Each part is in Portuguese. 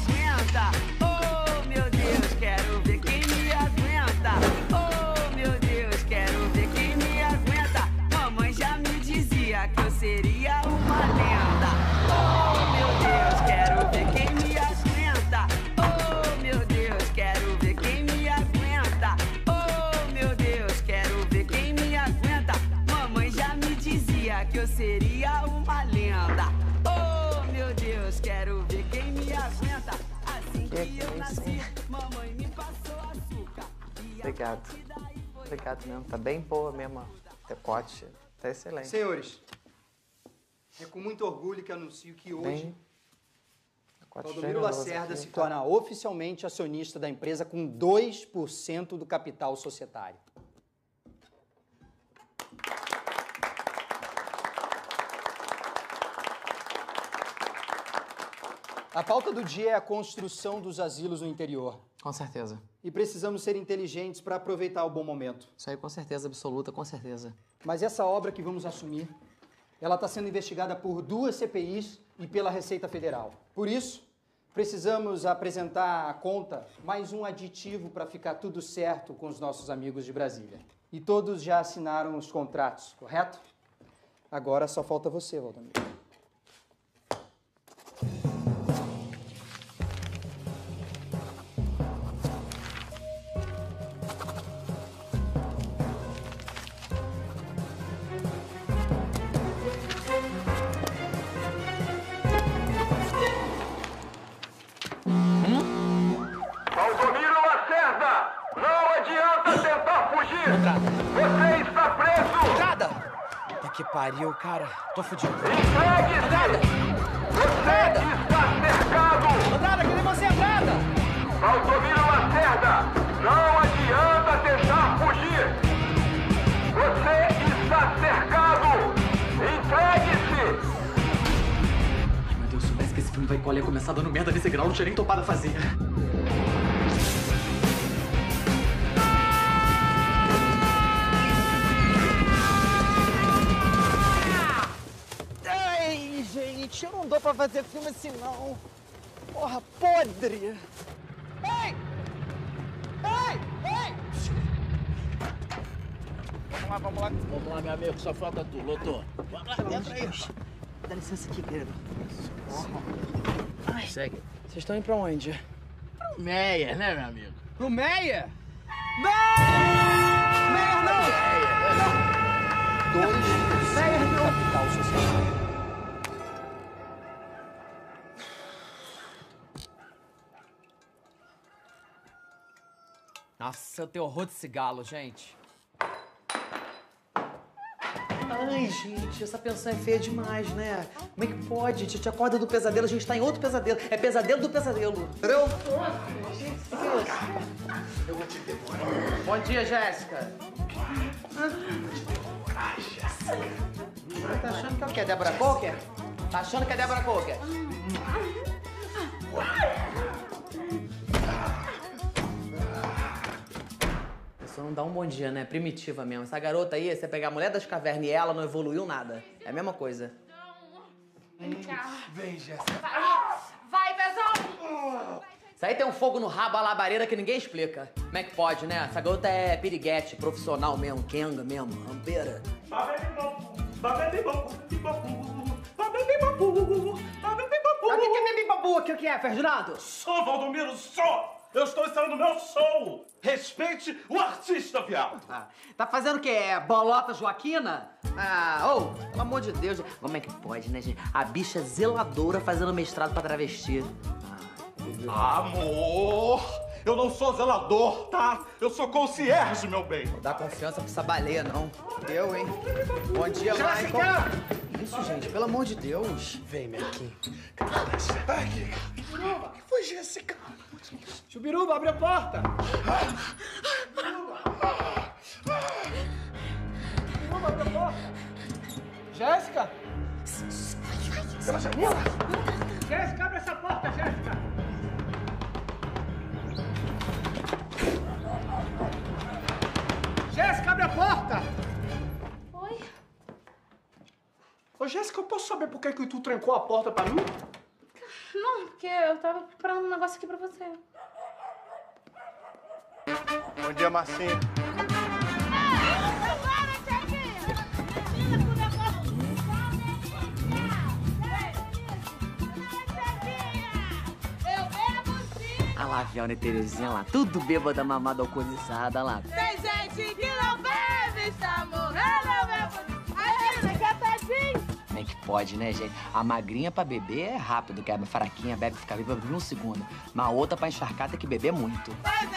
aguenta. Oh, meu Deus, quero ver quem me aguenta. Oh, meu Deus, quero ver quem me aguenta. Mamãe já me dizia que eu seria uma lenda. Oh, meu Deus, quero ver quem me aguenta. Oh, meu Deus, quero ver quem me aguenta. Oh, meu Deus, quero ver quem me aguenta. Mamãe já me dizia que eu seria uma lenda. Oh, meu Deus, quero ver quem me aguenta. Assim que eu nasci, mamãe me passou açúcar. Obrigado. Obrigado mesmo. Tá bem boa mesmo. Decote. Tá excelente. Senhores, é com muito orgulho que anuncio que hoje Valdomiro Lacerda se torna oficialmente acionista da empresa com 2% do capital societário. A pauta do dia é a construção dos asilos no interior. Com certeza. E precisamos ser inteligentes para aproveitar o bom momento. Isso aí com certeza absoluta, com certeza. Mas essa obra que vamos assumir, ela está sendo investigada por 2 CPIs e pela Receita Federal. Por isso, precisamos apresentar à conta mais um aditivo para ficar tudo certo com os nossos amigos de Brasília. E todos já assinaram os contratos, correto? Agora só falta você, Valdomiro. Valdomiro Lacerda! Não adianta tentar fugir! Você está preso! Entrada! Puta que pariu, cara. Tô fudido. Entregue-se! Entrada! Você está cercado! Entrada, cadê você, entrada? Valdomiro Lacerda! Não adianta tentar fugir! Você está cercado! Entregue-se! Ai, meu Deus, se soubesse que esse filme vai colher começar dando merda nesse grau, não tinha nem topado a fazer. Ai, gente, eu não dou pra fazer filme assim, não. Porra, podre. Ei! Ei! Ei! Vamos lá, vamos lá. Vamos lá, meu amigo, só falta tu, Loto. Vamos lá, entra aí. Dá licença aqui, querido. Ai, Segue. vocês estão indo pra onde? Meia, né, meu amigo? Pro Meia? Não! Meia não! 2% do capital societário. Nossa, eu tenho horror desse galo, gente. Ai, gente, essa pensão é feia demais, né? Como é que pode? A gente acorda do pesadelo, a gente tá em outro pesadelo. É pesadelo do pesadelo. Entendeu? Eu vou te devorar. Bom dia, Jéssica. Tá achando que é o quê? Débora Coker? Tá achando que é Débora Coker? Isso não dá um bom dia, né? Primitiva mesmo. Essa garota aí, você pegar a mulher das cavernas e ela não evoluiu nada. É a mesma coisa. Vem, Jéssica. Vai, Pezão! Isso aí tem um fogo no rabo, a labareda que ninguém explica. Como é que pode, né? Essa garota é piriguete, profissional mesmo, kenga mesmo, rambeira. O que é bibibabu? O que é, Ferdinando? Sou, Valdomiro, sou! Eu estou ensinando meu show! Respeite o artista, viado! Ah, tá fazendo o quê? Bolota Joaquina? Ah, ô, pelo amor de Deus. Como é que pode, né, gente? A bicha zeladora fazendo mestrado pra travesti. Amor! Eu não sou zelador, tá? Eu sou concierge, meu bem! Não dá confiança pra essa baleia, não. Eu, hein? Bom dia, Jéssica! Michael. Isso, gente, pelo amor de Deus. Vem, Mequinho. Ai, que foi, Jéssica? Chubiruba, abre a porta. Chubiruba, abre a porta. Jéssica? Pela janela! Jéssica, abre essa porta, Jéssica. Jéssica, abre a porta. Oi? Ô, Jéssica, eu posso saber por que tu trancou a porta pra mim? Não, porque porque eu tava preparando um negócio aqui pra você. Bom dia, Marcinho. Olha lá, Fiona e Terezinha lá, tudo bêbada, mamada, alcoolizada, lá. Tem gente que não bebe, está morrendo, bebe. Aí, quer tadinho? Como é que pode, né, gente? A magrinha pra beber é rápido, que a fraquinha bebe, fica viva por um segundo. Mas a outra pra encharcar tem que beber muito.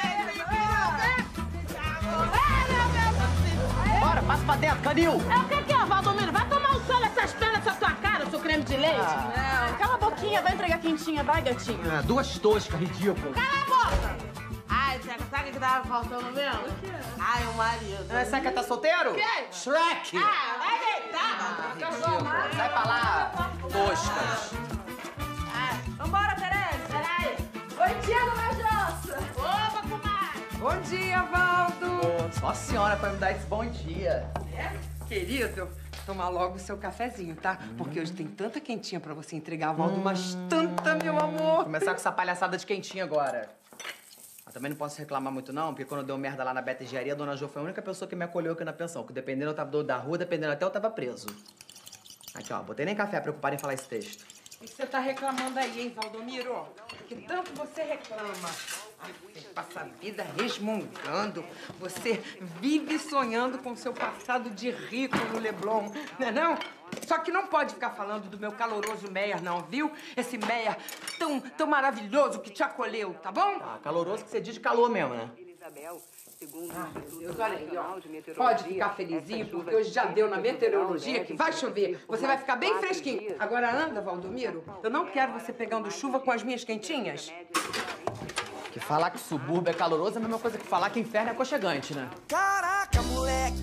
Bora, passa pra dentro, Canil! É o que é, Valdomiro? Vai tomar um sol nessas pernas dessa tua cara, seu creme de leite? Não, cala a boquinha, vai entregar quentinha, vai, gatinho. Ah, 2 toscas, ridículo. Cala a boca! Ai, Zeca, sabe o que tava faltando mesmo? O quê? Ai, o marido. Ah, Zeca tá solteiro? Quem? Shrek! Ah, vai deitar! Ridículo. Sai pra lá, toscas. Vambora, Tereza. Peraí. Oi, Tiago Majossa. Opa, comadre. Bom dia, Valdo. Só a senhora pra me dar esse bom dia. Querido, toma logo o seu cafezinho, tá? Porque hoje tem tanta quentinha pra você entregar, Valdo, mas tanta, meu amor. Começar com essa palhaçada de quentinha agora. Eu também não posso reclamar muito, não, porque quando deu merda lá na Beta Engenharia, a dona Jo foi a única pessoa que me acolheu aqui na pensão. Que dependendo eu tava do outro da rua, dependendo até eu tava preso. Aqui, ó, botei nem café preocupado em falar esse texto. O que você tá reclamando aí, hein, Valdomiro? Que tanto você reclama. Ai, você passa a vida resmungando. Você vive sonhando com seu passado de rico no Leblon, não é não? Só que não pode ficar falando do meu caloroso Meyer, não, viu? Esse Meyer tão maravilhoso que te acolheu, tá bom? Ah, caloroso que você diz de calor mesmo, né? Ai, meu Deus, olha aí, ó. Pode ficar felizinho, porque hoje já deu na meteorologia que vai chover. Você vai ficar bem fresquinho. Agora anda, Valdomiro. Eu não quero você pegando chuva com as minhas quentinhas. Que falar que subúrbio é caloroso é a mesma coisa que falar que inferno é aconchegante, né? Caraca, moleque!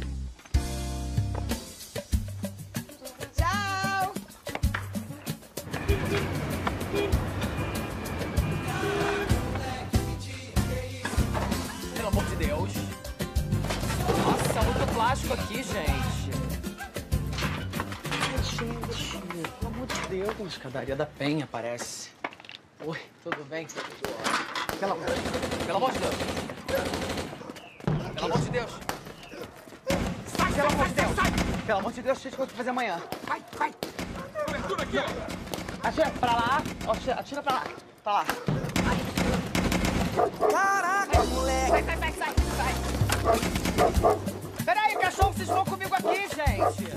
Tchau! Pelo amor de Deus. Nossa, muito plástico aqui, gente. Ai, gente, pelo amor de Deus. Escadaria da Penha, parece. Oi, tudo bem? Pelo amor de Deus. Pelo amor de Deus. Sai, pelo amor de Deus! Pelo amor de Deus, cheio de coisa pra fazer amanhã. Vai! Abertura aqui! Atira pra lá. Ó, atira pra lá. Pra lá. Caraca, moleque! Sai! Peraí, cachorro, vocês vão comigo aqui, gente!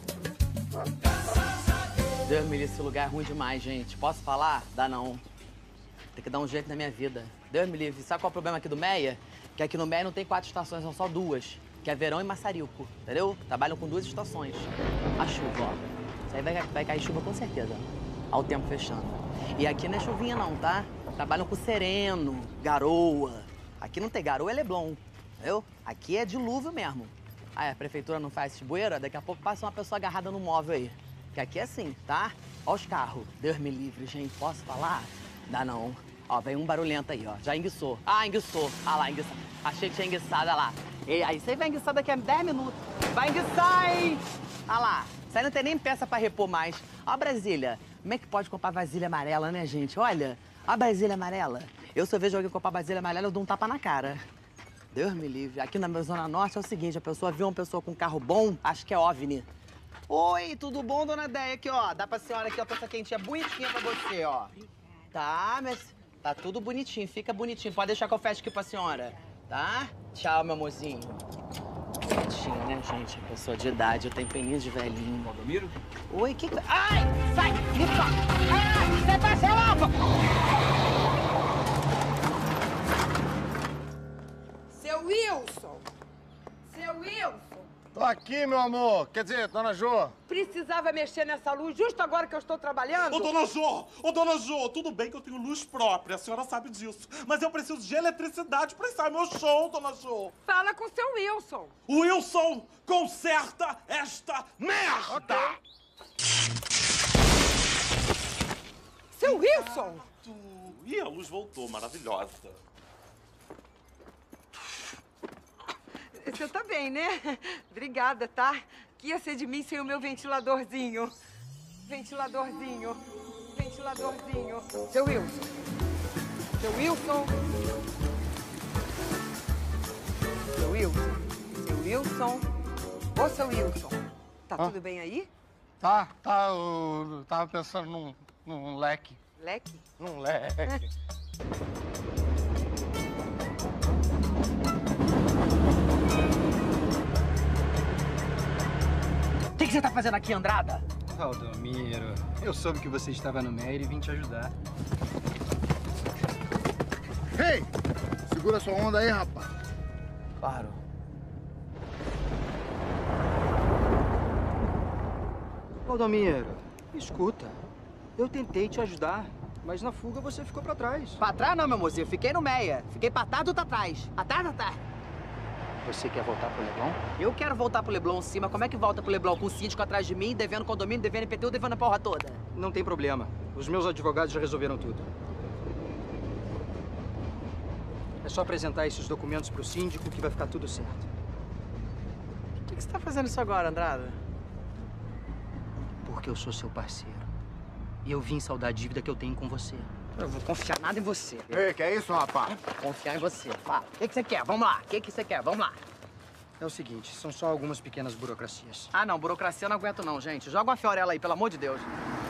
Deus me livre, esse lugar é ruim demais, gente. Posso falar? Dá não. Tem que dar um jeito na minha vida. Deus me livre. Sabe qual é o problema aqui do Meia? Que aqui no Meia não tem 4 estações, são só 2. Que é verão e maçarico, entendeu? Trabalham com 2 estações. A chuva, ó. Isso aí vai cair chuva com certeza. Ó o tempo fechando. E aqui não é chuvinha não, tá? Trabalham com sereno, garoa. Aqui não tem garoa, é Leblon, entendeu? Aqui é dilúvio mesmo. Aí a prefeitura não faz bueira, daqui a pouco passa uma pessoa agarrada no móvel aí. Que aqui é assim, tá? Ó os carros. Deus me livre, gente. Posso falar? Dá não. Ó, vem um barulhento aí, ó. Já enguiçou. Ah, enguiçou. Ah lá, enguiçou. Achei que tinha enguiçado, olha lá. E aí você vai enguiçar daqui a 10 minutos. Vai enguiçar, hein? Ah lá. Isso aí não tem nem peça pra repor mais. Ó, Brasília. Como é que pode comprar vasilha amarela, né, gente? Olha, ó a vasilha amarela. Eu, se eu vejo alguém comprar vasilha amarela, eu dou um tapa na cara. Deus me livre. Aqui na minha Zona Norte é o seguinte, a pessoa vê uma pessoa com um carro bom, acho que é OVNI. Oi, tudo bom, dona Déia? Aqui, ó. Dá pra senhora aqui, ó, essa quentinha bonitinha pra você, ó. Tá, mas tá tudo bonitinho, fica bonitinho. Pode deixar que eu feche aqui pra senhora, tá? Tchau, meu mozinho. Bonitinho, né, gente? Pessoa de idade, eu tenho peninho de velhinho. Valdomiro? Oi, que... Ai! Sai! Isso! Ai! Você vai ser louco! Seu Wilson! Seu Wilson! Tô aqui, meu amor. Quer dizer, dona Jo. Precisava mexer nessa luz justo agora que eu estou trabalhando? Ô, dona Jo, tudo bem que eu tenho luz própria, a senhora sabe disso. Mas eu preciso de eletricidade pra ensaiar meu show, dona Jo. Fala com o seu Wilson. Wilson, conserta esta merda! Seu Wilson! Ih, a luz voltou, maravilhosa. Você tá bem, né? Obrigada, tá? Que ia ser de mim sem o meu ventiladorzinho. Ventiladorzinho. ventiladorzinho. Seu Wilson. Seu Wilson. Seu Wilson. Seu Wilson. Ô, seu Wilson. Tá tudo bem aí? Tá. Eu tava pensando num leque. Leque? Num leque. O que você tá fazendo aqui, Andrada? Valdomiro, eu soube que você estava no Meyer e vim te ajudar. Ei! Segura sua onda aí, rapaz. Claro. Valdomiro, escuta. Eu tentei te ajudar, mas na fuga você ficou pra trás. Pra trás não, meu mozinho. Eu fiquei no Meia. Fiquei pra trás do tá atrás. Atrás. Você quer voltar pro Leblon? Eu quero voltar pro Leblon sim, mas como é que volta pro Leblon? Com o síndico atrás de mim, devendo condomínio, devendo IPTU, devendo a porra toda? Não tem problema. Os meus advogados já resolveram tudo. É só apresentar esses documentos pro síndico que vai ficar tudo certo. Por que você tá fazendo isso agora, Andrada? Porque eu sou seu parceiro. E eu vim saldar a dívida que eu tenho com você. Eu vou confiar nada em você. Ei, que é isso, rapaz? Confiar em você. Fala. O que você quer? Vamos lá. O que você quer? Vamos lá. É o seguinte, são só algumas pequenas burocracias. Ah, não. Burocracia eu não aguento não, gente. Joga uma fiorella aí, pelo amor de Deus.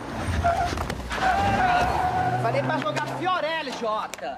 Falei pra jogar fiorella, idiota.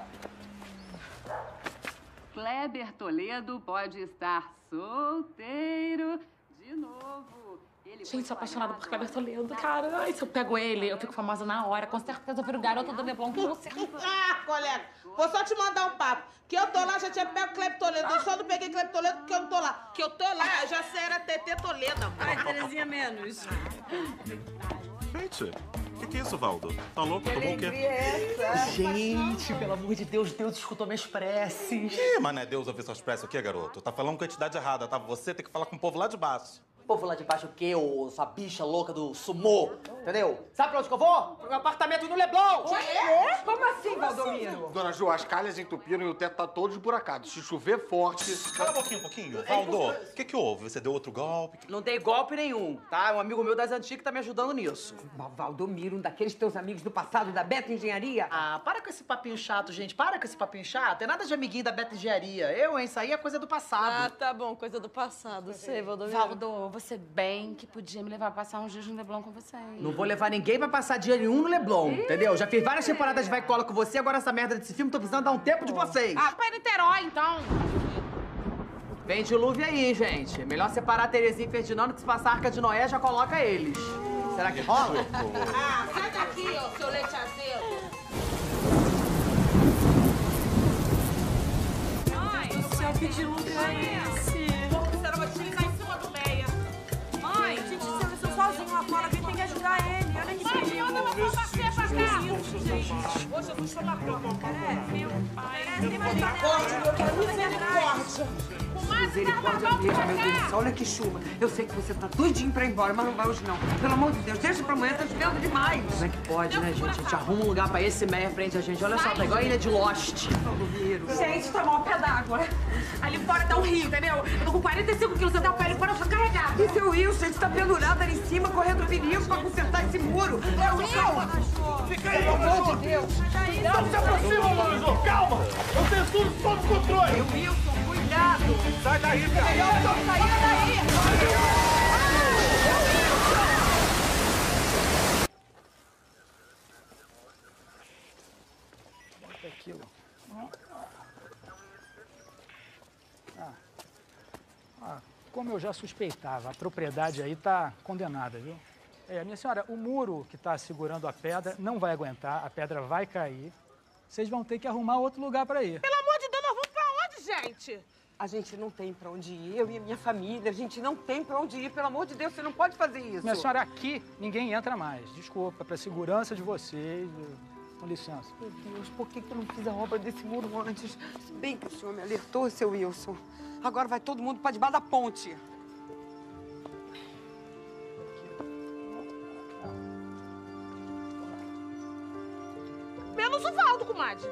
Kleber Toledo pode estar solteiro de novo. Gente, sou apaixonada por Kleber Toledo, cara. Ai, se eu pego ele, eu fico famosa na hora. Com certeza eu viro garota do Leblon, com certeza. Ah, colega, vou só te mandar um papo. Que eu tô lá, já tinha pego Kleber Toledo. Eu só não peguei Kleber Toledo porque eu não tô lá. Que eu tô lá, eu já sei, era TT Toledo, amor. Ai, Terezinha, menos. Gente, o que é isso, Valdo? Tá louco? Tomou o quê? Gente, pelo amor de Deus, Deus escutou minhas preces. Ih, mas não é Deus ouvir suas preces o quê, garoto? Tá falando com a entidade errada, tá? Você tem que falar com o povo lá de baixo. Povo lá de baixo o quê, ô, sua bicha louca do sumô? Entendeu? Sabe pra onde que eu vou? Pro meu apartamento no Leblon! Quê? Como assim, Valdomiro? Dona Ju, as calhas entupiram e o teto tá todo esburacado. Se chover forte... Cala a boquinha um pouquinho. Valdo, o que houve? Você deu outro golpe? Não dei golpe nenhum, tá? Um amigo meu das antigas tá me ajudando nisso. Valdomiro, um daqueles teus amigos do passado da Beta Engenharia? Ah, para com esse papinho chato, gente. Para com esse papinho chato. Tem nada de amiguinho da Beta Engenharia. Eu, hein? Isso aí é coisa do passado. Ah, tá bom. Coisa do passado. Sei, Valdomiro. Valdo, você bem que podia me levar a passar uns dias no Leblon com vocês. Não vou levar ninguém pra passar dia nenhum no Leblon, entendeu? Já fiz várias temporadas de Vai Cola com você, agora essa merda desse filme, tô precisando dar um tempo de vocês. Ah, pra Niterói, então. Vem dilúvio aí, gente. Melhor separar a Terezinha e Ferdinando, que se passar a Arca de Noé, já coloca eles. Será que rola? Ah, sai daqui, ó, seu leite azedo. Mãe, do céu, que dilúvio é esse? Você não vai te ligar em cima do Meia. Mãe, gente, você desceu sozinho lá fora, alguém tem que ajudar ele. Olha que Mãe, onde eu vou bater pra cá? Hoje eu vou chamar pra cá. Meu pai. Misericórdia, meu Deus, misericórdia. Misericórdia mesmo, meu Deus do céu. Olha que chuva. Eu sei que você tá doidinho pra ir embora, mas não vai hoje não. Pelo amor de Deus, deixa pra amanhã, tá chovendo demais. Como é que pode, né, gente? A gente arruma um lugar pra esse Meia frente a gente. Olha só, tá igual a ilha de Lost. Gente, tá mal pé d'água. Ali fora tá um rio, entendeu? Eu tô com 45 quilos até o pé ali fora, eu sou carregada. E seu Wilson, a gente tá pendurado ali em cima, correndo perigo pra consertar esse muro. É o Wilson! Fica aí, Pelo amor de Deus! Não se aproxima, Mano! Calma! Eu tenho tudo sob controle! Seu Wilson, cuidado! Sai daí, cara! Melhor eu sair daí! Aquilo. Como eu já suspeitava, a propriedade aí tá condenada, viu? Minha senhora, o muro que tá segurando a pedra não vai aguentar, a pedra vai cair. Vocês vão ter que arrumar outro lugar para ir. Pelo amor de Deus, nós vamos pra onde, gente? A gente não tem pra onde ir, eu e a minha família, a gente não tem pra onde ir. Pelo amor de Deus, você não pode fazer isso. Minha senhora, aqui ninguém entra mais. Desculpa, pra segurança de vocês. Com licença. Meu Deus, por que eu não fiz a obra desse muro antes? Se bem que o senhor me alertou, seu Wilson. Agora vai todo mundo pra debaixo da ponte. Menos o Valdo, comadre.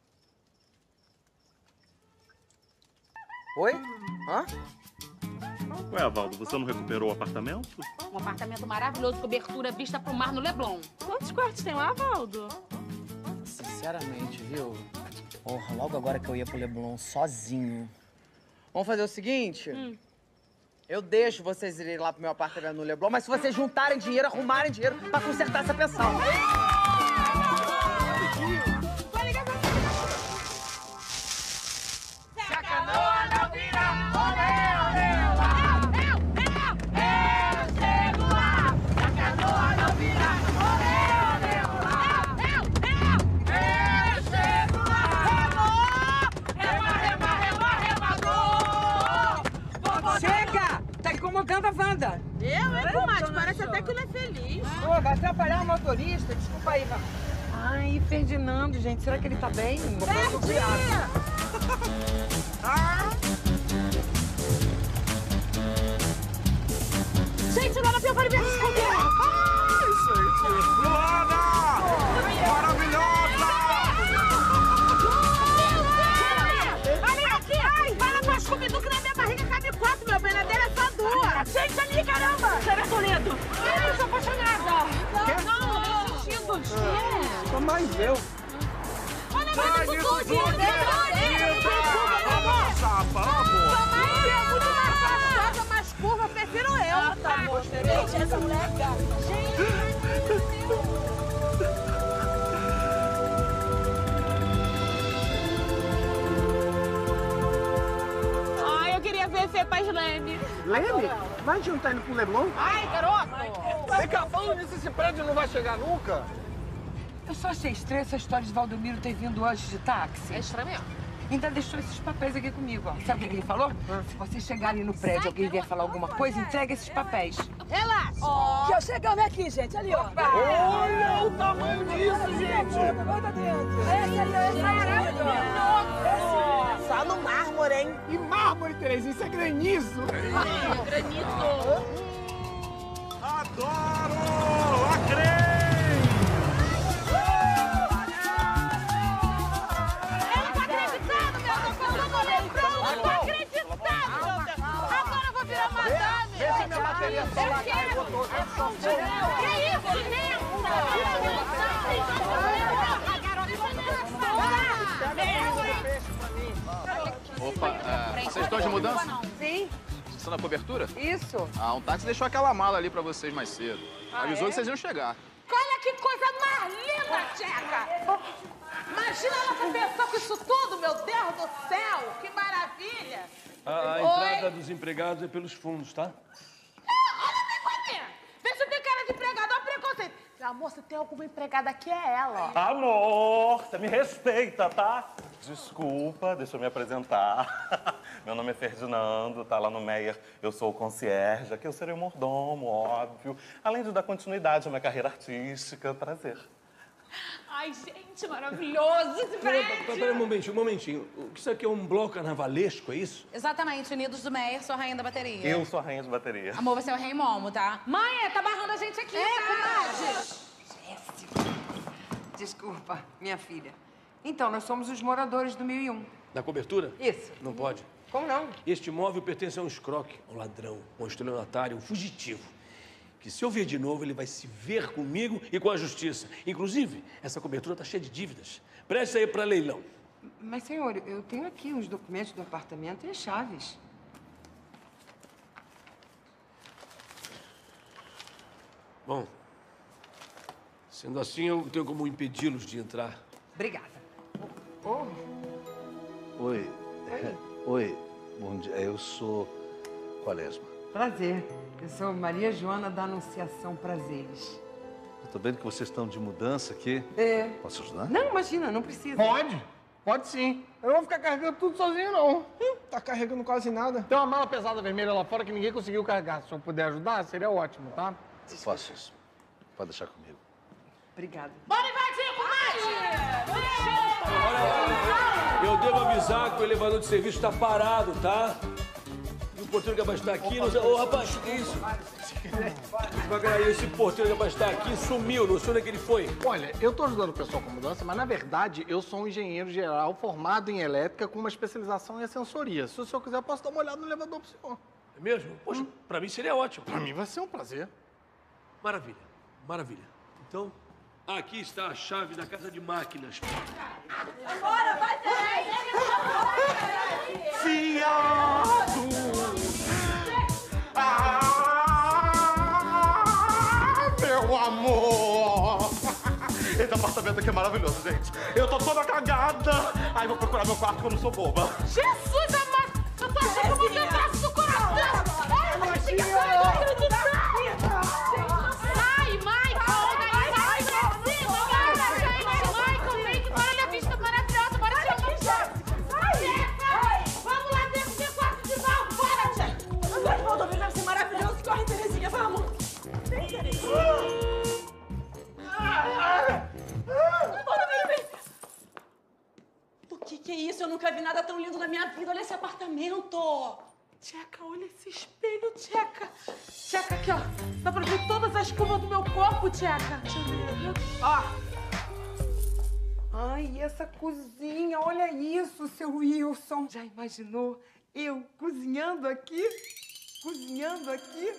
Oi? Hã? Ué, Valdo, você não recuperou o apartamento? Um apartamento maravilhoso, cobertura, vista pro mar no Leblon. Quantos quartos tem lá, Valdo? Sinceramente, viu? Porra, logo agora que eu ia pro Leblon sozinho. Vamos fazer o seguinte? Eu deixo vocês irem lá pro meu apartamento no Leblon, mas se vocês juntarem dinheiro, arrumarem dinheiro pra consertar essa pensão. Se a canoa não vira, olé, olé, olá. Eu chego lá. Se a canoa não vira, olé, olé, olá. Eu chego lá. Remou, remador. Chega! Tá incomodando a Wanda. Eu, hein, comadre? Parece até que ele é feliz. Pô, vai atrapalhar o motorista. Desculpa aí, Wanda. Ai, Ferdinando, gente. Será que ele tá bem? Gente, Luana Pio vai me esconder. Luana! Maravilhosa! Olha aqui! Ai, fala com as comidas que na minha barriga cabe 4, meu bem. Na dela é só 2. Gente, ali, caramba! Sarah Toledo. Eu sou apaixonada. Não, vestidos. Só mais eu. Olha, mas isso tudo. Vamos, chapa, amor. É muito mais passada, mais curva. Prefiro eu. Ah, tá bom. Gente, essa mulher é gata. Ai, eu queria ver Fê Paz Leme. Leme? Vai juntar ele com o Leblon? Ai, garoto. Vem cá, falando nisso, esse prédio não vai chegar nunca? Eu só achei estranha essa história de Valdomiro ter vindo antes de táxi. É estranho mesmo. Ainda deixou esses papéis aqui comigo, ó. Sabe o que ele falou? Se vocês chegarem no prédio e alguém vier falar alguma coisa, entrega esses papéis. Relaxa. Que eu chegando aqui, gente. Ali, ó. Olha o tamanho disso, gente! Só no mármore, hein? E mármore, Tereza, isso é granizo! Granito. Adoro! Lacrei! Deixa minha bateria solar, cara, eu botou só Opa, vocês estão de mudança? Sim. Vocês estão na cobertura? Isso. Ah, um táxi deixou aquela mala ali pra vocês mais cedo. Avisou que vocês iam chegar. Olha que coisa mais linda, Tcheca! Imagina ela com pensão com isso tudo, meu Deus do céu! Que maravilha! A entrada dos empregados é pelos fundos, tá? Olha, vem com mim! Vê se tem cara de empregado, olha o preconceito! Amor, se tem alguma empregada aqui, é ela, ó. Amor, você me respeita, tá? Desculpa, deixa eu me apresentar. Meu nome é Ferdinando, tá lá no Meyer. Eu sou o concierge, aqui eu serei o mordomo, óbvio. Além de dar continuidade à minha carreira artística, prazer. Ai, gente, maravilhoso esse prédio. Peraí, um momentinho. Isso aqui é um bloco carnavalesco, é isso? Exatamente, Unidos do Meyer, sou a rainha da bateria. Eu sou a rainha de bateria. Amor, você é o rei Momo, tá? Mãe, tá barrando a gente aqui, comadre. Desculpa, minha filha. Então, nós somos os moradores do 1001. Da cobertura? Isso. Não pode. Como não? Este imóvel pertence a um escroque, um ladrão, um estelionatário, um fugitivo. Que se eu ver de novo, ele vai se ver comigo e com a justiça. Inclusive, essa cobertura está cheia de dívidas. Preste aí para leilão. Mas, senhor, eu tenho aqui os documentos do apartamento e as chaves. Bom, sendo assim, eu tenho como impedi-los de entrar. Obrigada. Oi. Oi, bom dia. Eu sou Quaresma. Prazer. Eu sou Maria Joana da Anunciação Prazeres. Eu tô vendo que vocês estão de mudança aqui. É. Posso ajudar? Não, imagina, não precisa. Pode? Pode sim. Eu não vou ficar carregando tudo sozinho, não. Tá carregando quase nada. Tem uma mala pesada vermelha lá fora que ninguém conseguiu carregar. Se eu puder ajudar, seria ótimo, tá? Eu faço isso. Pode deixar comigo. Obrigada. Bora invadir, comadre! Eu devo avisar que o elevador de serviço está parado, tá? E o porteiro que vai estar aqui... Ô, rapaz, que isso? Devagarinho, esse porteiro que vai estar aqui sumiu, não sei onde é que ele foi. Olha, eu tô ajudando o pessoal com mudança, mas na verdade eu sou um engenheiro geral formado em elétrica com uma especialização em assessoria. Se o senhor quiser, eu posso dar uma olhada no elevador pro senhor. É mesmo? Poxa, pra mim seria ótimo. Pra mim vai ser um prazer. Maravilha, maravilha. Então, aqui está a chave da casa de máquinas. Agora vai ter! Fiado! Meu amor! Esse apartamento aqui é maravilhoso, gente. Eu tô toda cagada. Aí vou procurar meu quarto que eu não sou boba. Jesus amado! Eu tô achando que você tá do coração! Sai, Michael! Vai pra cima! Bora, gente! Michael, vem que bora, olha a vista maravilhosa! Bora chamar! Vamos lá dentro do quarto de Val! Bora, gente! Agora o Valdomiro deve ser maravilhoso! Corre, Terezinha, vamos! Vem, Terezinha! Valdomiro, vem! O que é isso? Eu nunca vi nada tão lindo na minha vida! Olha esse apartamento! Tcheca, olha esse espelho, Tcheca. Tcheca, aqui, ó. Dá pra ver todas as curvas do meu corpo, Tcheca. Deixa eu ver. Ó. Ai, essa cozinha, olha isso, seu Wilson. Já imaginou eu cozinhando aqui? Cozinhando aqui?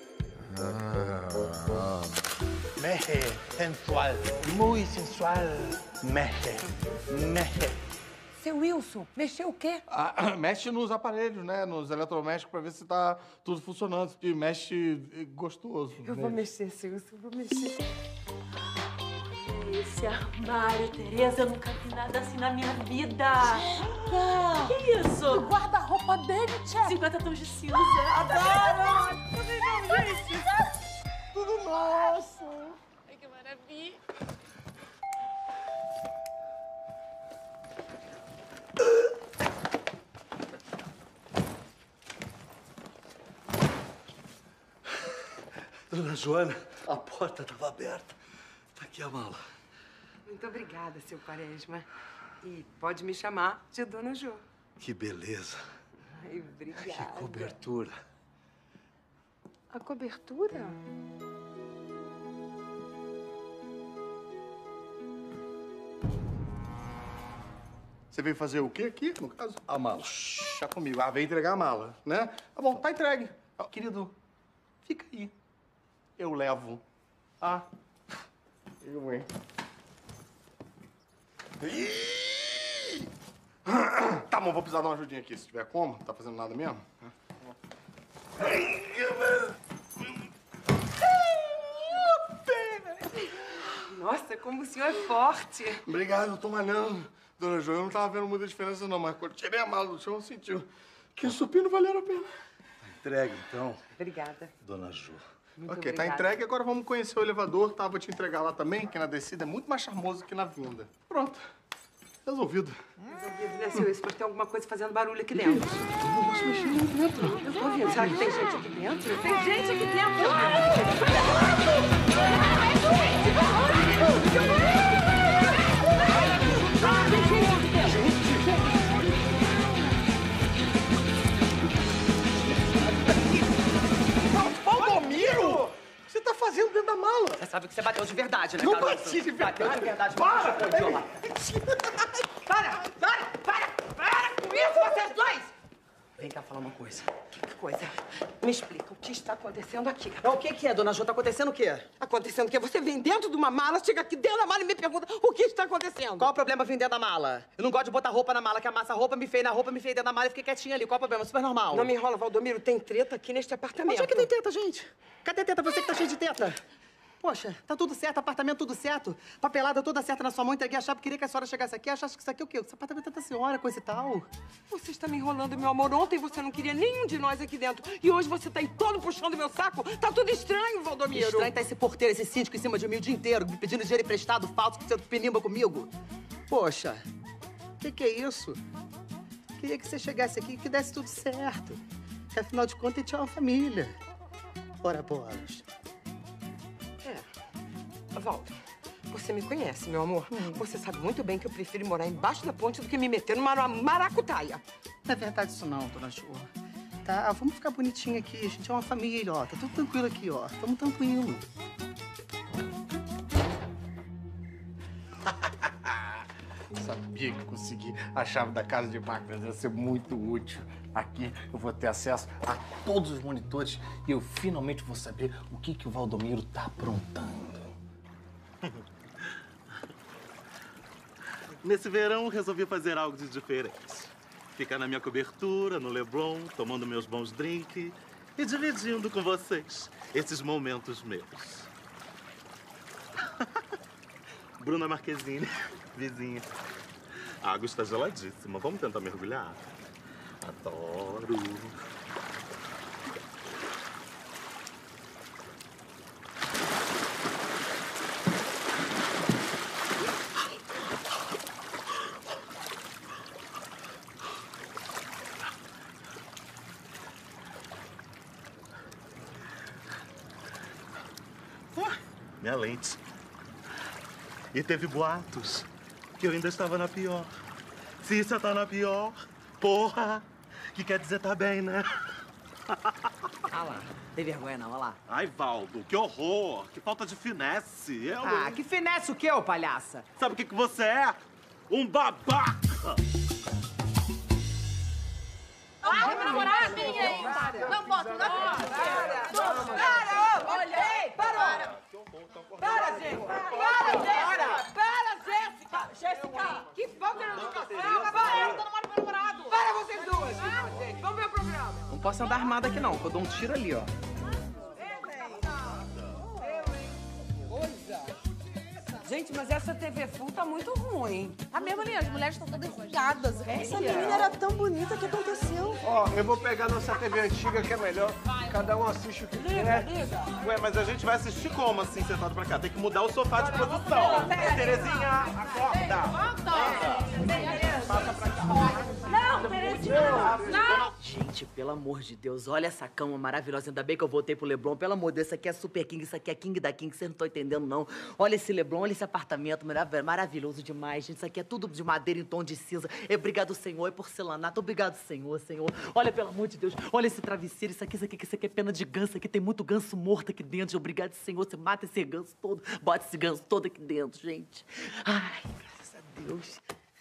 Mexe, sensual, muy sensual. Mexe, mexe. Seu Wilson, mexeu o quê? Mexe nos aparelhos, né? Nos eletrodomésticos, pra ver se tá tudo funcionando. E mexe gostoso. Eu vou mexer, seu Wilson, eu vou mexer. Esse armário, Tereza, eu nunca vi nada assim na minha vida. Tcheca! Que isso? O guarda-roupa dele, Tcheca. 50 tons de cinza. Adoro! Tudo nosso. Ai, que maravilha. Dona Joana, a porta estava aberta. Tá aqui a mala. Muito obrigada, seu Quaresma. E pode me chamar de Dona Jô. Que beleza. Ai, obrigada. Que cobertura. A cobertura? Você veio fazer o quê aqui, no caso? A mala. Deixa comigo. Ah, veio entregar a mala, né? Tá bom, tá entregue. Ó, querido, fica aí. Eu levo. Ah. Eu, hein? Ih! Tá bom, vou precisar dar uma ajudinha aqui. Se tiver como, tá fazendo nada mesmo? Nossa, como o senhor é forte. Obrigado, eu tô malhando. Dona Jo, eu não tava vendo muita diferença não, mas quando tirei a mala do chão, eu senti que o supino valeram a pena. Tá entregue, então. Obrigada. Dona Ju. Muito ok, obrigada. tá entregue. Agora vamos conhecer o elevador, tá? Vou te entregar lá também, que na descida é muito mais charmoso que na vinda. Pronto. Resolvido. Resolvido, né, seu Wilson? Pode ter alguma coisa fazendo barulho aqui dentro. Eu não posso mexer lá dentro. Eu tô ouvindo. Será que tem gente aqui dentro? Tem gente aqui dentro! Valdomiro! O que você tá fazendo dentro da mala? Você sabe que você bateu de verdade, né, Não garoto? bati de verdade. Bateu de verdade. Para! Para com isso, vocês dois! Vem cá falar uma coisa. Que coisa? Me explica o que está acontecendo aqui. O que é, dona Jô? Tá acontecendo o quê? Acontecendo o quê? Você vem dentro de uma mala, chega aqui dentro da mala e me pergunta o que está acontecendo. Qual o problema vir dentro da mala? Eu não gosto de botar roupa na mala, que amassa a roupa, me fez na roupa, me fez dentro da mala e fiquei quietinha ali. Qual o problema? Super normal. Não me enrola, Valdomiro. Tem treta aqui neste apartamento. Onde é que tem teta, gente? Cadê teta? Você que tá cheio de teta. Poxa, tá tudo certo, apartamento tudo certo. Papelada toda certa na sua mão, entreguei a chave, queria que a senhora chegasse aqui, achasse que isso aqui é o quê? Esse apartamento é da senhora, coisa e tal. Você está me enrolando, meu amor. Ontem você não queria nenhum de nós aqui dentro. E hoje você tá aí todo puxando meu saco. Tá tudo estranho, Valdomiro. Estranho tá esse porteiro, esse síndico em cima de mim o dia inteiro, me pedindo dinheiro emprestado, falso, que você penimba comigo. Poxa, que é isso? Queria que você chegasse aqui e que desse tudo certo. Que afinal de contas a gente é uma família. Ora, bolas. Walter, você me conhece, meu amor. Você sabe muito bem que eu prefiro morar embaixo da ponte do que me meter numa maracutaia. Não é verdade isso não, dona Ju. Tá, vamos ficar bonitinho aqui. A gente é uma família, ó. Tá tudo tranquilo aqui, ó. Tamo tranquilo. sabia que consegui a chave da casa de máquinas. Ia ser muito útil. Aqui eu vou ter acesso a todos os monitores e eu finalmente vou saber o que o Valdomiro tá aprontando. Nesse verão, resolvi fazer algo de diferente. Ficar na minha cobertura, no Leblon, tomando meus bons drinks e dividindo com vocês esses momentos meus. Bruna Marquezine, vizinha. A água está geladíssima. Vamos tentar mergulhar? Adoro. Minha lente. E teve boatos que eu ainda estava na pior. Se você tá na pior, porra, que quer dizer tá bem, né? Ah lá, tem vergonha não, olha lá. Ai, Valdo, que horror, que falta de finesse. Que finesse o quê, ô palhaça? Sabe o que você é? Um babaca! Ai, meu namorado, minha aí. Não posso, não posso. Para, olha, ei, parou. Para, gente. Para, Jéssica. Jéssica. Que falta de educação. Para, eu tô namorando meu namorado. Para vocês duas. Vamos ver o programa. Não posso andar armada aqui não, que eu dou um tiro ali, ó. Gente, mas essa TV Full tá muito ruim. Tá mesmo, né? As mulheres estão todas enfiadas. Essa menina era tão bonita, o que aconteceu? Ó, eu vou pegar nossa TV antiga, que é melhor. Cada um assiste o que quer. Ué, mas a gente vai assistir como assim, sentado pra cá? Tem que mudar o sofá de posição. Terezinha, acorda. Passa pra cá. Não, Terezinha, não. Gente, pelo amor de Deus, olha essa cama maravilhosa. Ainda bem que eu voltei pro Leblon. Pelo amor de Deus, isso aqui é Super King, isso aqui é King da King. Vocês não estão entendendo, não. Olha esse Leblon, olha esse apartamento maravilhoso demais, gente. Isso aqui é tudo de madeira em tom de cinza. Obrigado, Senhor, é porcelanato. Obrigado, Senhor. Olha, pelo amor de Deus, olha esse travesseiro. Isso aqui é pena de ganso. Aqui tem muito ganso morto aqui dentro. Obrigado, Senhor. Você mata esse ganso todo, bota esse ganso todo aqui dentro, gente. Ai, graças a Deus.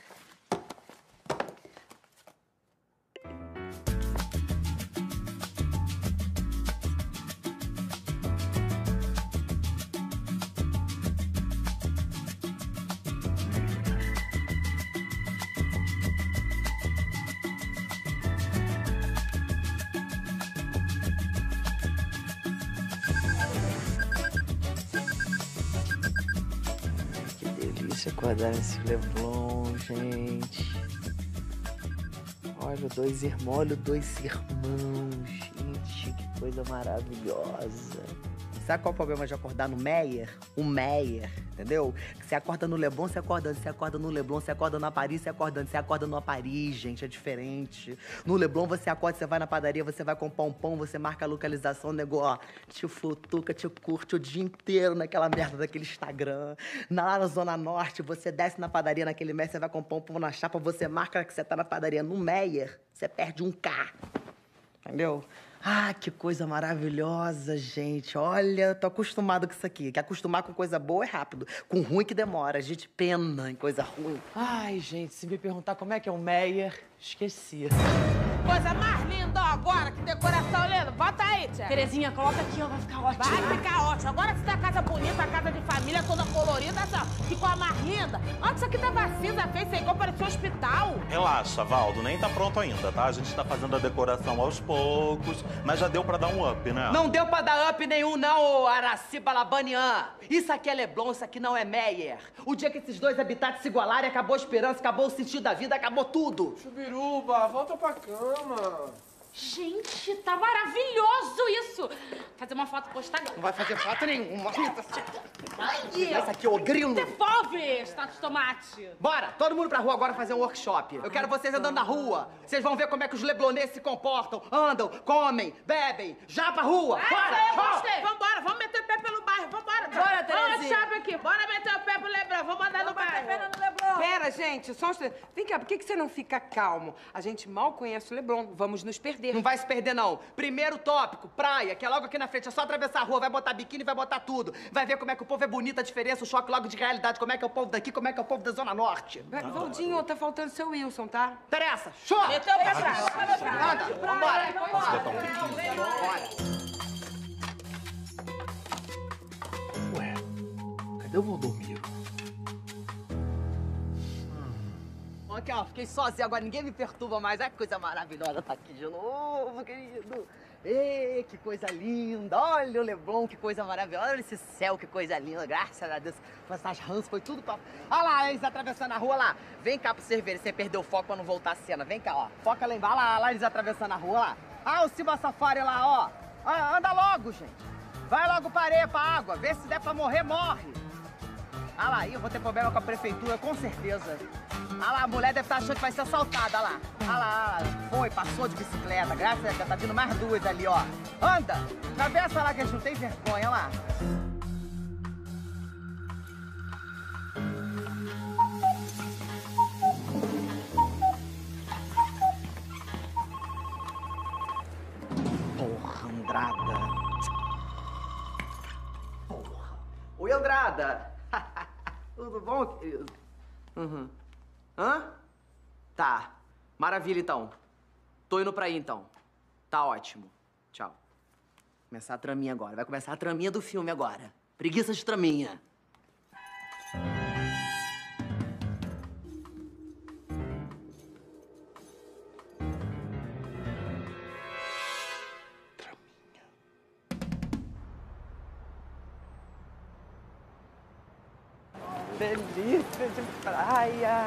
Acordar nesse Leblon, gente. Olha, dois irmãos, gente, que coisa maravilhosa. Sabe qual é o problema de acordar no Meyer? O Meyer, entendeu? Você acorda no Leblon, você acorda antes, você acorda no Leblon, você acorda no Paris, você acorda antes, você acorda no Paris, gente, é diferente. No Leblon você acorda, você vai na padaria, você vai comprar um pão, você marca a localização, o negócio, ó, te futuca, te curte o dia inteiro naquela merda daquele Instagram. Lá na Zona Norte, você desce na padaria naquele Meyer, você vai comprar um pão na chapa, você marca que você tá na padaria. No Meyer, você perde um K, entendeu? Ah, que coisa maravilhosa, gente. Olha, tô acostumado com isso aqui. Que acostumar com coisa boa é rápido. Com ruim que demora. A gente pena em coisa ruim. Ai, gente, se me perguntar como é que é o Meyer, esqueci. Coisa mais linda, ó, agora. Que decoração linda. Bota aí, tia. Terezinha, coloca aqui, ó. Vai ficar ótimo. Vai ficar ótimo. Agora que tá a casa bonita, a casa de família toda colorida, assim, ó, ficou a mais linda. Antes isso aqui tava cinza, feio, igual parecia um hospital. Relaxa, Valdo, nem tá pronto ainda, tá? A gente tá fazendo a decoração aos poucos, mas já deu pra dar um up, né? Não deu pra dar up nenhum, não, ô Araci Balabanian. Isso aqui é Leblon, isso aqui não é Meyer. O dia que esses dois habitantes se igualarem, acabou a esperança, acabou o sentido da vida, acabou tudo. Chubiruba, volta pra cama. Gente, tá maravilhoso isso! Fazer uma foto pro Instagram. Não vai fazer foto nenhuma. Essa aqui, ô grilo. Devolve, extrato de tomate. Bora, todo mundo pra rua agora fazer um workshop. Eu quero vocês andando na rua. Vocês vão ver como é que os leblonenses se comportam. Andam, comem, bebem. Já pra rua. Bora! Gostei. Vambora, vamos meter o pé pelo bairro. Vambora. Bora, Terezinha. Vamos, chave aqui. Bora meter o pé pro Leblon. Vamos andar no bairro. Pera, gente, só um instante. Vem cá, por que você não fica calmo? A gente mal conhece o Leblon. Vamos nos perder. perder. Não vai se perder, não. Primeiro tópico, praia, que é logo aqui na frente. É só atravessar a rua, vai botar biquíni, vai botar tudo. Vai ver como é que o povo é bonito, a diferença, o choque logo de realidade. Como é que é o povo daqui, como é que é o povo da Zona Norte. Valdinho, tá faltando seu Wilson, tá? Interessa, chora! Meteu pra trás. Anda, vambora. Ué, cadê o Valdomiro? Aqui, ó, fiquei sozinho agora, ninguém me perturba mais. Ai, que coisa maravilhosa tá aqui de novo, querido. Ei, que coisa linda. Olha o Leblon, que coisa maravilhosa. Olha esse céu, que coisa linda. Graças a Deus. Essas rãs, foi tudo pra... Olha lá, eles atravessando a rua lá. Vem cá pra vocês verem, sem perder o foco pra não voltar a cena. Vem cá, ó. Foca lá embaixo. Olha lá, eles atravessando a rua lá. Ah, o Simba Safari lá, ó. Ah, anda logo, gente. Vai logo pra areia, pra água. Vê se der pra morrer, morre. Ah lá, aí eu vou ter problema com a prefeitura, com certeza. Ah lá, a mulher deve estar achando que vai ser assaltada, ah lá. Ah lá, foi, passou de bicicleta, graças a Deus, tá vindo mais duas ali, ó. Anda, atravessa lá que eles não tem vergonha, lá. Porra, Andrada. Porra. Oi, Andrada. Tudo bom, querido? Uhum. Hã? Tá. Maravilha, então. Tô indo pra aí, então. Tá ótimo. Tchau. Começar a traminha agora. Vai começar a traminha do filme agora. Preguiça de traminha. Delícia de praia.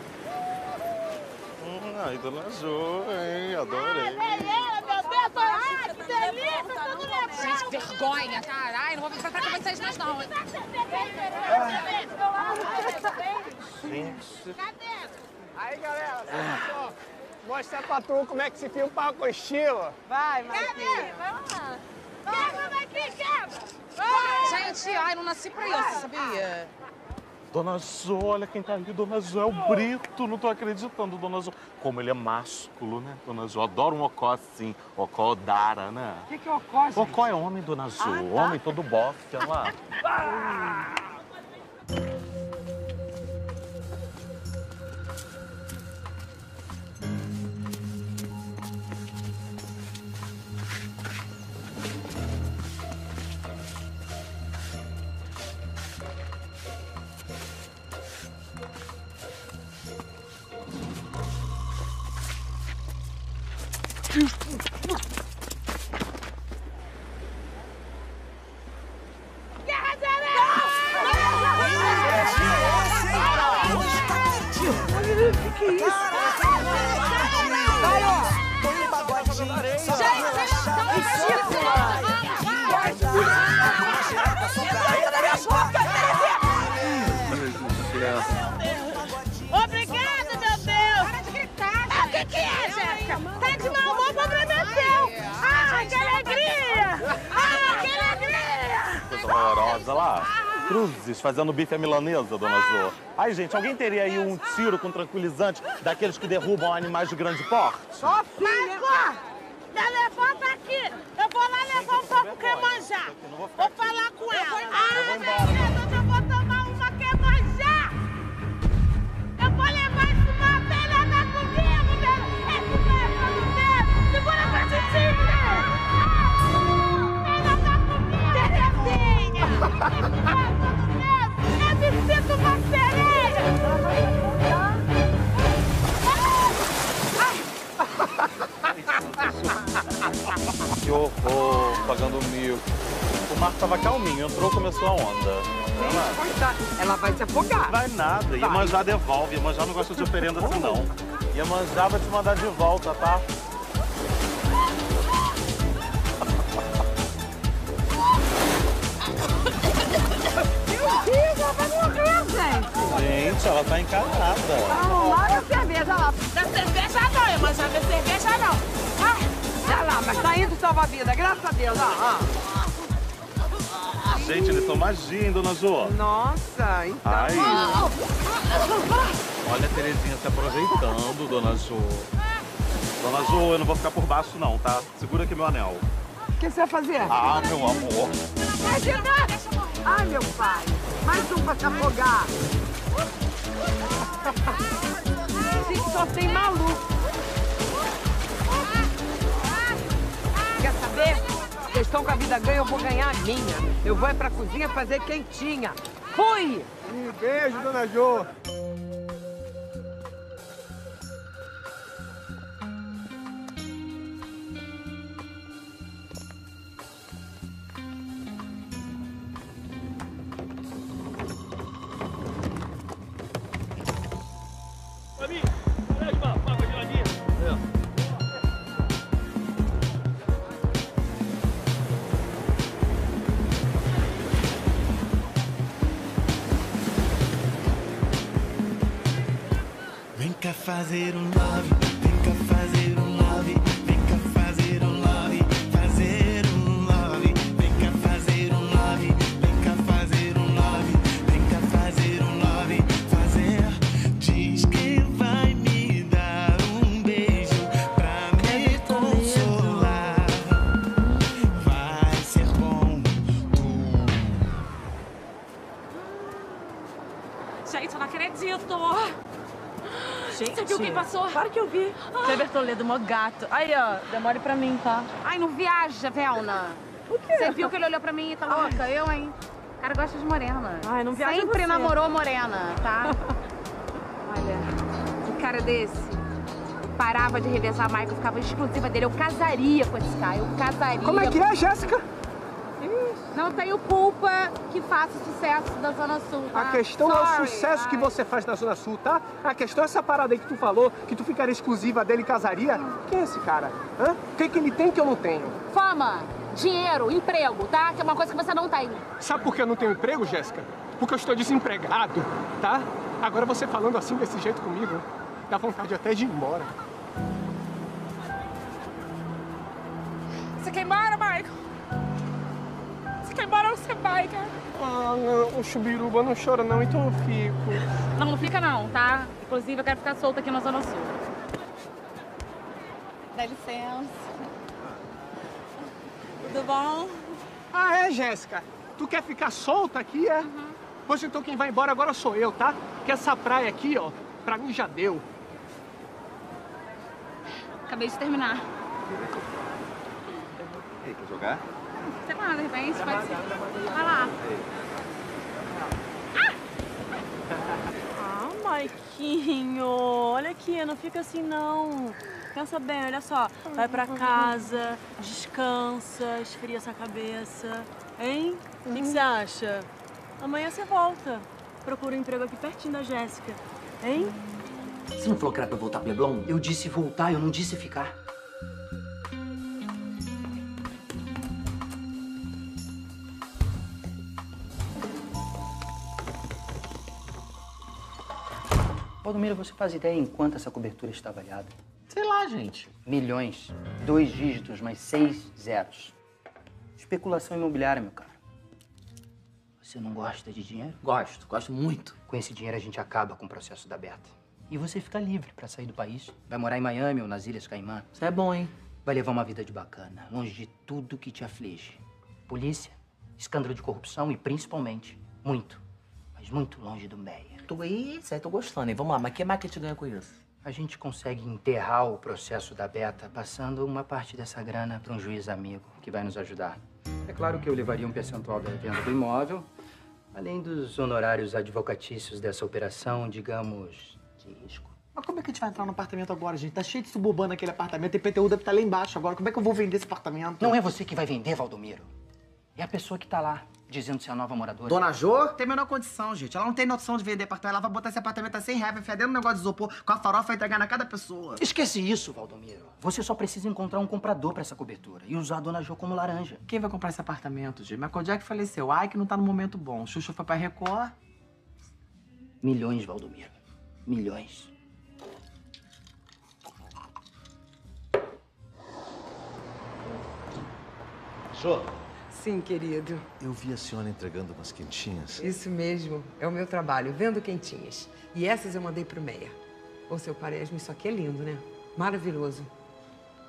Ai, Dona Jo, hein? Adorei. Que delícia, tudo legal. Gente, que vergonha, caralho. Não vou vir pra cá com vocês mais, não. Gente. Aí, galera, só mostrar pra tu como é que se filma com estilo. Vai, Marquinhos. Vamos lá. Quebra, Marquinhos, quebra. Gente, ai, não nasci pra isso, sabia? Dona Jo, olha quem tá ali, Dona Jo, é o Brito, não tô acreditando, Dona Jo. Como ele é másculo, né, Dona Jo? Adoro um Ocó assim, Ocó Dara, né? O que é Ocó, gente? Ocó é homem, Dona Jo, homem todo bofe, olha lá. Que isso? Vai, ó! Põe um pagodinho. Obrigada, meu Deus! Para de gritar! O que é, Jéssica? Tá de mau humor, o problema é seu! Ah, que alegria! Ah, que alegria! Coisa horrorosa lá. Cruzes fazendo bife à milanesa, Dona Jo. Ai, gente, alguém teria aí um tiro com tranquilizante daqueles que derrubam animais de grande porte? Marco! Telefone tá aqui! Eu vou lá levar um pouco Quemanjá! Vou falar com ela! Ah, beleza! Eu vou tomar uma Quemanjá! Eu vou levar isso uma velha da comigo, meu! É isso mesmo! Segura pra titinha! Velha da comigo! Terezinha! Eu me sinto uma sereia! Que horror, pagando mico. O mar tava calminho, entrou, começou a onda. Ela vai se afogar. Vai nada, Iemanjá devolve. Iemanjá não gosta de oferenda assim, não. Iemanjá vai te mandar de volta, tá? Ela vai morrer, gente. Gente, ela tá encanada. Larga a cerveja lá. Da cerveja não, mas já da cerveja não. Olha lá, mas tá indo salva-vida, graças a Deus. Gente, eles são magia, hein, Dona Jo? Nossa, então... Ai. Olha a Terezinha se aproveitando, Dona Jo. Dona Jo, eu não vou ficar por baixo não, tá? Segura aqui meu anel. O que você vai fazer? Ah, meu amor. Imagina! Ai, meu pai. Mais um pra se afogar. Gente, só tem maluco. Quer saber? Vocês estão com a vida ganha, eu vou ganhar a minha. Eu vou pra cozinha fazer quentinha. Fui! Beijo, Dona Jo. Vem cá fazer um love, vem cá fazer um love, vem cá fazer um love, fazer um love, vem cá fazer um love, vem cá fazer um love, vem cá fazer um love, fazer. Diz que vai me dar um beijo pra me consolar. Vai ser bom, Gente, eu não acredito. Gente, você viu quem passou? Claro que eu vi. Kleber Toledo, mó gato. Aí, ó, demore pra mim, tá? Ai, não viaja, Velna. O quê? Você viu que ele olhou pra mim e tá louca? Eu, hein? O cara gosta de morena. Ai, não viaja Sempre você. namorou morena, tá? Olha, um cara desse parava de revezar a Michael, ficava exclusiva dele. Eu casaria com esse cara, eu casaria. Como é que é, Jéssica? Não tenho culpa que faça o sucesso da Zona Sul, tá? A questão é o Sorry. sucesso que você faz na Zona Sul, tá? A questão é essa parada aí que tu falou, que tu ficaria exclusiva dele e casaria. Quem é esse cara? Hã? O que ele tem que eu não tenho? Fama, dinheiro, emprego, tá? Que é uma coisa que você não tem. Sabe por que eu não tenho emprego, Jéssica? Porque eu estou desempregado, tá? Agora você falando assim, desse jeito comigo, dá vontade até de ir embora. Você quer ir embora, Michael? Você quer ir embora ou você vai, cara? Ah, não, o Chubiruba não chora não, então eu fico. Não, não fica não, tá? Inclusive, eu quero ficar solta aqui na Zona Sul. Dá licença. Tudo bom? Ah, é, Jéssica? Tu quer ficar solta aqui, é? Pois então quem vai embora agora sou eu, tá? Que essa praia aqui, ó, pra mim já deu. Acabei de terminar. Ei, quer jogar? Sei lá, de repente, pode ser. Vai lá. Ah, Maiquinho, olha aqui, não fica assim, não. Pensa bem, olha só. Vai pra casa, descansa, esfria essa cabeça. Hein? O que você acha? Amanhã você volta. Procura um emprego aqui pertinho da Jéssica. Hein? Você não falou que era pra voltar pro Leblon? Eu disse voltar, eu não disse ficar. Valdomiro, você faz ideia em quanto essa cobertura está avaliada? Sei lá, gente. Milhões. 2 dígitos, mais 6 zeros. Especulação imobiliária, meu cara. Você não gosta de dinheiro? Gosto muito. Com esse dinheiro a gente acaba com o processo da Berta. E você fica livre pra sair do país. Vai morar em Miami ou nas Ilhas Caimã. Isso é bom, hein? Vai levar uma vida de bacana, longe de tudo que te aflige. Polícia, escândalo de corrupção e, principalmente, muito, mas muito longe do Meia. Isso aí tô gostando, hein? Vamos lá, mas que mais que a gente ganha com isso? A gente consegue enterrar o processo da Beta passando uma parte dessa grana para um juiz amigo que vai nos ajudar. É claro que eu levaria um percentual da venda do imóvel, além dos honorários advocatícios dessa operação, digamos, de risco. Mas como é que a gente vai entrar no apartamento agora, gente? Tá cheio de suburbano aquele apartamento, e IPTU deve estar lá embaixo agora. Como é que eu vou vender esse apartamento? Não é você que vai vender, Valdomiro. É a pessoa que tá lá, dizendo ser a nova moradora. Dona Jo? Tem a menor condição, gente. Ela não tem noção de vender apartamento. Ela vai botar esse apartamento a R$100, vai enfiar dentro do negócio de isopor, com a farofa e entregar na cada pessoa. Esquece isso, Valdomiro. Você só precisa encontrar um comprador pra essa cobertura e usar a Dona Jo como laranja. Quem vai comprar esse apartamento, gente? Michael Jackson faleceu. Ai, que não tá no momento bom. Xuxa foi pra Record. Milhões, Valdomiro. Milhões. Jo, Sim, querido. eu vi a senhora entregando umas quentinhas. Isso mesmo. É o meu trabalho, vendo quentinhas. E essas eu mandei pro Meia. Ô, seu Quaresma, isso aqui é lindo, né? Maravilhoso.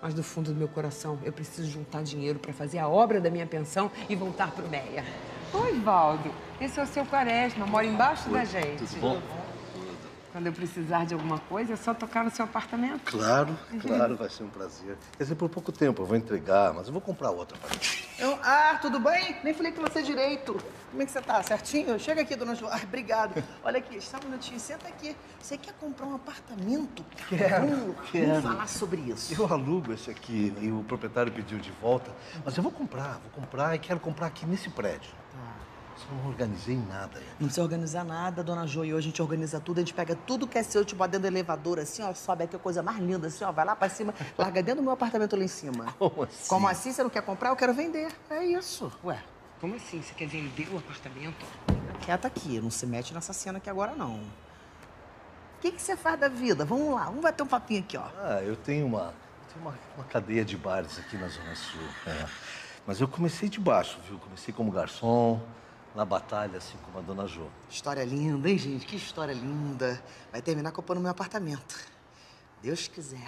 Mas do fundo do meu coração, eu preciso juntar dinheiro para fazer a obra da minha pensão e voltar pro Meia. Oi, Valdo. Esse é o seu Quaresma, mora embaixo da gente. Tudo bom? Quando eu precisar de alguma coisa, é só tocar no seu apartamento. Claro, claro, vai ser um prazer. Quer dizer, por pouco tempo eu vou entregar, mas eu vou comprar outra para ti. Tudo bem? Nem falei com você direito. Como é que você tá? Certinho? Chega aqui, dona Jo. Obrigado. Olha aqui, só um minutinho. Senta aqui. Você quer comprar um apartamento? Quero. Vamos falar sobre isso. Eu alugo esse aqui e o proprietário pediu de volta, mas eu vou comprar e quero comprar aqui nesse prédio. Só não organizei nada ainda. Não precisa organizar nada, dona Jo. E hoje a gente organiza tudo, a gente pega tudo que é seu, te bota dentro do elevador, assim, ó, sobe aqui, a coisa mais linda, assim, ó, vai lá pra cima, larga dentro do meu apartamento lá em cima. Como assim? Como assim? Você não quer comprar? Eu quero vender. É isso. Ué, como assim? Você quer vender o apartamento? Quieta aqui, não se mete nessa cena aqui agora, não. O que você faz da vida? Vamos lá, vamos bater um papinho aqui, ó. Eu tenho uma cadeia de bares aqui na Zona Sul. Mas eu comecei de baixo, viu? Comecei como garçom, na batalha, assim como a dona Jo. História linda, hein, gente? Que história linda. Vai terminar comprando meu apartamento. Deus quiser.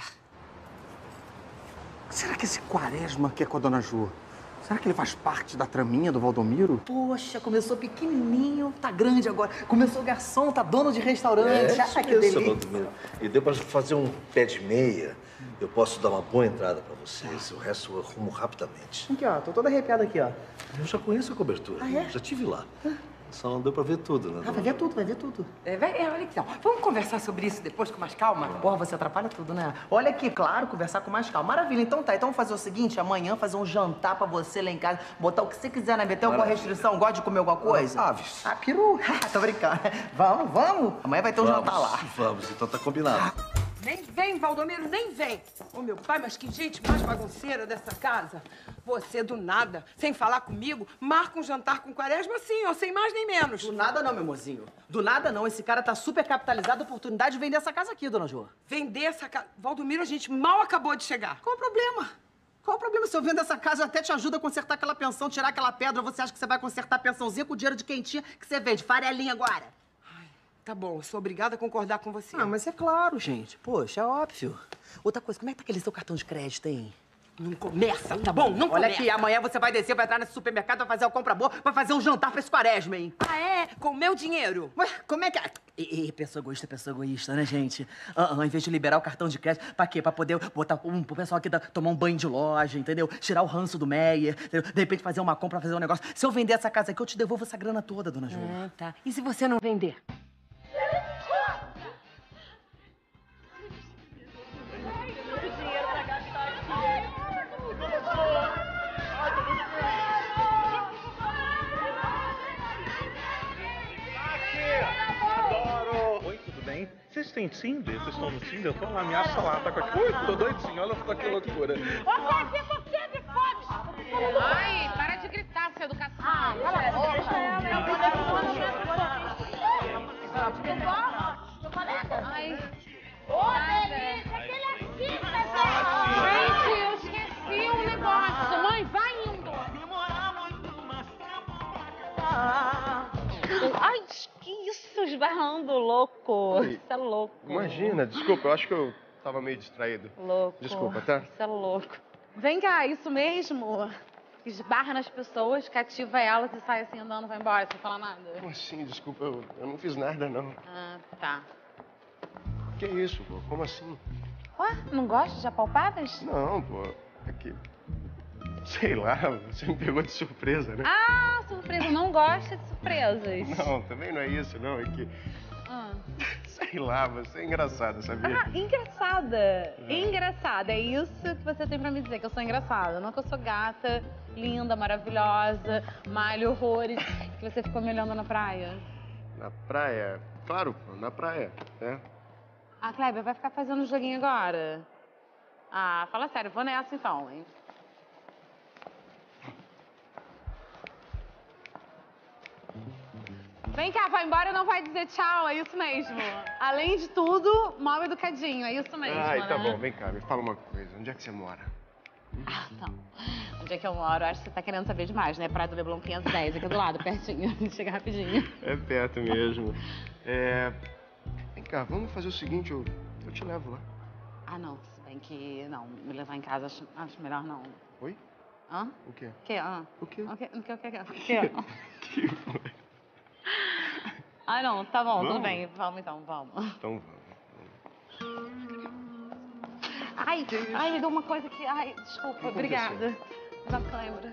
Será que esse Quaresma aqui é com a dona Jo? Será que ele faz parte da traminha do Valdomiro? Poxa, começou pequenininho, tá grande agora. Começou garçom, tá dono de restaurante. Isso Que delícia. Valdomiro. E deu pra fazer um pé de meia. Eu posso dar uma boa entrada pra vocês. O resto eu arrumo rapidamente. Aqui, ó. Tô toda arrepiada aqui, ó. Eu já conheço a cobertura. É? Já estive lá. Só não deu pra ver tudo, né? Vai ver tudo, vai ver tudo. Olha aqui, ó. Vamos conversar sobre isso depois com mais calma? Porra, você atrapalha tudo, né? Olha aqui, claro, conversar com mais calma. Maravilha, então tá. Então vamos fazer o seguinte, amanhã fazer um jantar pra você lá em casa, botar o que você quiser na Tem alguma restrição? Gosta de comer alguma coisa? Aves. Peru. Tô brincando. Vamos. Amanhã vai ter um jantar lá. Vamos, então tá combinado. Nem vem, Valdomiro, nem vem. Ô, meu pai, mas que gente mais bagunceira dessa casa. Você, do nada, sem falar comigo, marca um jantar com Quaresma assim, ó, sem mais nem menos. Do nada não, meu mozinho. Do nada não. Esse cara tá super capitalizado, a oportunidade de vender essa casa aqui, dona Jo. Vender essa casa? Valdomiro, a gente mal acabou de chegar. Qual o problema? Qual o problema? Se eu vendo essa casa, eu até te ajudo a consertar aquela pensão, tirar aquela pedra. Você acha que você vai consertar a pensãozinha com o dinheiro de quentinha que você vende? Farelinha agora. Tá bom, eu sou obrigada a concordar com você. Mas é claro, gente. Poxa, é óbvio. Outra coisa, como é que tá aquele seu cartão de crédito, hein? Não começa, tá bom? Não Olha começa. aqui, amanhã você vai descer, vai entrar nesse supermercado, vai fazer a compra boa, vai fazer um jantar pra esse Quaresma, hein? Ah, é? Com o meu dinheiro? Ué, como é que é? Pessoa egoísta, né, gente? Em vez de liberar o cartão de crédito, pra quê? Pra poder botar pro pessoal aqui tomar um banho de loja, entendeu? Tirar o ranço do Meyer, entendeu? De repente fazer uma compra, fazer um negócio. Se eu vender essa casa aqui, eu te devolvo essa grana toda, dona Jo. Tá. E se você não vender? Vocês têm Tinder? Vocês estão no Tinder? Eu tô lá, me acha lá, tá com aqui. Ui, tô doidinho, olha só que loucura. Você me fode! Ai, para de gritar, sem educação. Cala a boca. Ai. Ô, delícia, aquele artista, gente, eu esqueci um negócio. Mãe, vai indo. Ai, que isso, esbarrando, louco. Oi. Isso é louco. Imagina, desculpa, eu acho que eu tava meio distraído. Louco. Desculpa, tá? Isso é louco. Vem cá, isso mesmo? Esbarra nas pessoas, cativa elas e sai assim andando, vai embora, sem falar nada. Como assim? Desculpa, eu não fiz nada, não. Ah, tá. Que isso, pô? Como assim? Ué, não gosta de apalpadas? Não, pô. É que... Sei lá, você me pegou de surpresa, né? Ah, surpresa. Não gosta de surpresas. Não, também não é isso, não. É que... Sei lá, você é engraçada, sabia? Ah, engraçada. Engraçada. É isso que você tem pra me dizer, que eu sou engraçada. Não que eu sou gata, linda, maravilhosa, malho horrores, que você ficou me olhando na praia. Na praia? Claro, pô, na praia, né? Ah, Kleber, vai ficar fazendo um joguinho agora? Ah, fala sério, vou nessa então, hein? Vem cá, vai embora e não vai dizer tchau, é isso mesmo. Além de tudo, mal educadinho, é isso mesmo, Ai, tá né? bom, vem cá, me fala uma coisa. Onde é que você mora? Ah, não. Onde é que eu moro? Acho que você tá querendo saber demais, né? Praia do Leblon 510, aqui do lado, pertinho. Chega rapidinho. É perto mesmo. Vem cá, vamos fazer o seguinte, eu te levo lá. Ah, não. Se bem que não, me levar em casa acho melhor não. Oi? Hã? O quê? Que? Hã? O quê? O quê? O quê? Que foi? Ah, não, tá bom, tudo Vamos? bem. Vamos então, vamos. Então Ai, me deu uma coisa aqui. Ai, desculpa, obrigada. Da câimbra.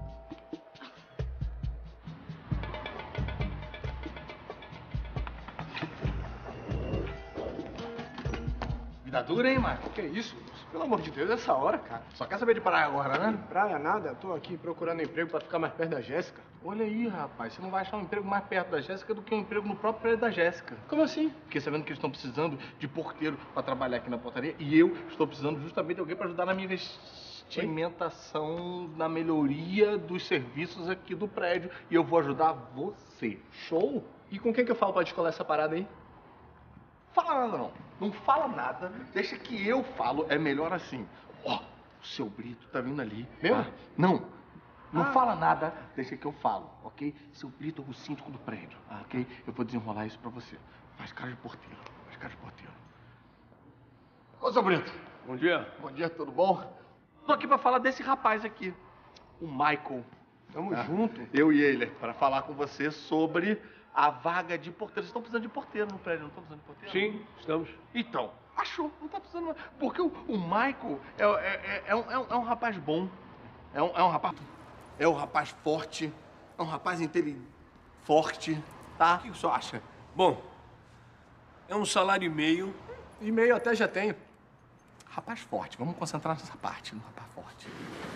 Vida dura, hein, Marco? Que isso? Pelo amor de Deus, essa hora, cara. Só quer saber de praia agora, né? Praia nada, eu tô aqui procurando emprego pra ficar mais perto da Jéssica. Olha aí, rapaz, você não vai achar um emprego mais perto da Jéssica do que um emprego no próprio prédio da Jéssica. Como assim? Fiquei sabendo que eles estão precisando de porteiro pra trabalhar aqui na portaria e eu estou precisando justamente de alguém pra ajudar na minha investimentação, na melhoria dos serviços aqui do prédio. E eu vou ajudar você. Show? E com quem que eu falo pra descolar essa parada aí? Fala nada não. Não fala nada. Deixa que eu falo. É melhor assim. Ó, o seu Brito tá vindo ali. Meu? Tá? Não. Não fala nada. Deixa que eu falo, ok? Seu Brito é o síndico do prédio, ok? Eu vou desenrolar isso pra você. Faz cara de porteiro. Faz cara de porteiro. Ô, seu Brito. Bom dia. Bom dia, tudo bom? Tô aqui pra falar desse rapaz aqui. O Michael. Tamo junto. Eu e ele. Pra falar com você sobre a vaga de porteiro. Vocês estão precisando de porteiro no prédio, não estão precisando de porteiro? Sim, estamos. Então, achou, não tá precisando mais. Porque o Michael é um rapaz bom. É um rapaz forte. É um rapaz forte, tá? O que o senhor acha? Bom, é um salário e meio. E meio até já tenho. Rapaz forte, vamos concentrar nessa parte, no rapaz forte.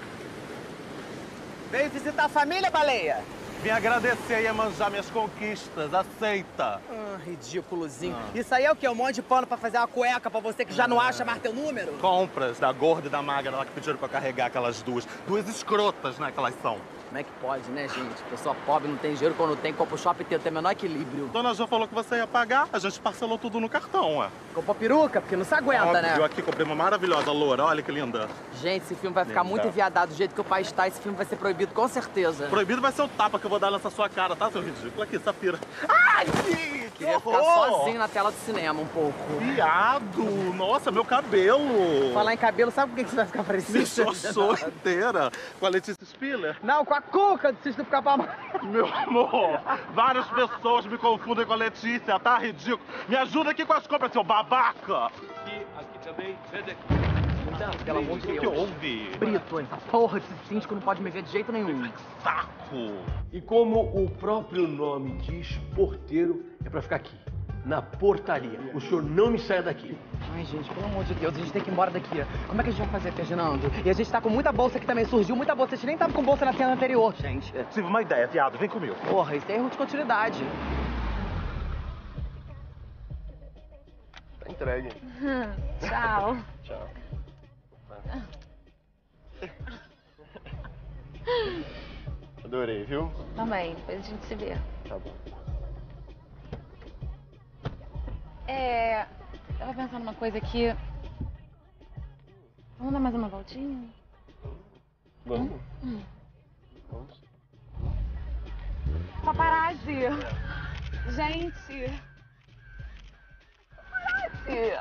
Veio visitar a família, Baleia? Vim agradecer e manjar minhas conquistas. Aceita. Ah, ridículozinho. Isso aí é o quê? Um monte de pano pra fazer uma cueca pra você que já não acha mais teu número? Compras da gorda e da magra lá que pediram pra carregar aquelas duas. Duas escrotas, né, que elas são. Como é que pode, né, gente? Pessoa pobre não tem dinheiro, quando tem, compra o shopping tem o menor equilíbrio. Dona Jo falou que você ia pagar, a gente parcelou tudo no cartão, ué. Comprou peruca, porque não se aguenta, Óbvio, né? eu aqui comprei uma maravilhosa loura, olha que linda. Gente, esse filme vai ficar Linda. muito enviadado. Do jeito que o país tá, esse filme vai ser proibido, com certeza. Proibido vai ser o tapa que eu vou dar nessa sua cara, tá, seu ridículo? Aqui, Safira. Ai, que Queria ficar horror! sozinho na tela do cinema um pouco. Viado! Nossa, meu cabelo! Falar em cabelo, sabe por que você vai ficar parecido? Me chochou inteira. Com a Letícia Spiller? Não, com a Cuca do Sítio do Pica-Pau. Meu amor, várias pessoas me confundem com a Letícia, tá ridículo. Me ajuda aqui com as compras, seu babaca! E aqui também, vende aqui. Não, pelo amor de O Deus. que houve? Brito, essa porra desse síndico não pode me ver de jeito nenhum. Saco! E como o próprio nome diz, porteiro é pra ficar aqui, na portaria. O senhor não me saia daqui. Ai, gente, pelo amor de Deus, a gente tem que ir embora daqui. Como é que a gente vai fazer, Ferdinando? E a gente tá com muita bolsa aqui também, surgiu muita bolsa. A gente nem tava com bolsa na cena anterior, gente. Tive uma ideia, viado, vem comigo. Porra, isso é erro de continuidade. Tá entregue. Tchau. Tchau. Adorei, viu? Também, depois a gente se vê. Tá bom. Tava pensando uma coisa aqui. Vamos dar mais uma voltinha? Vamos. Vamos. Paparazzi! Gente! Paparazzi!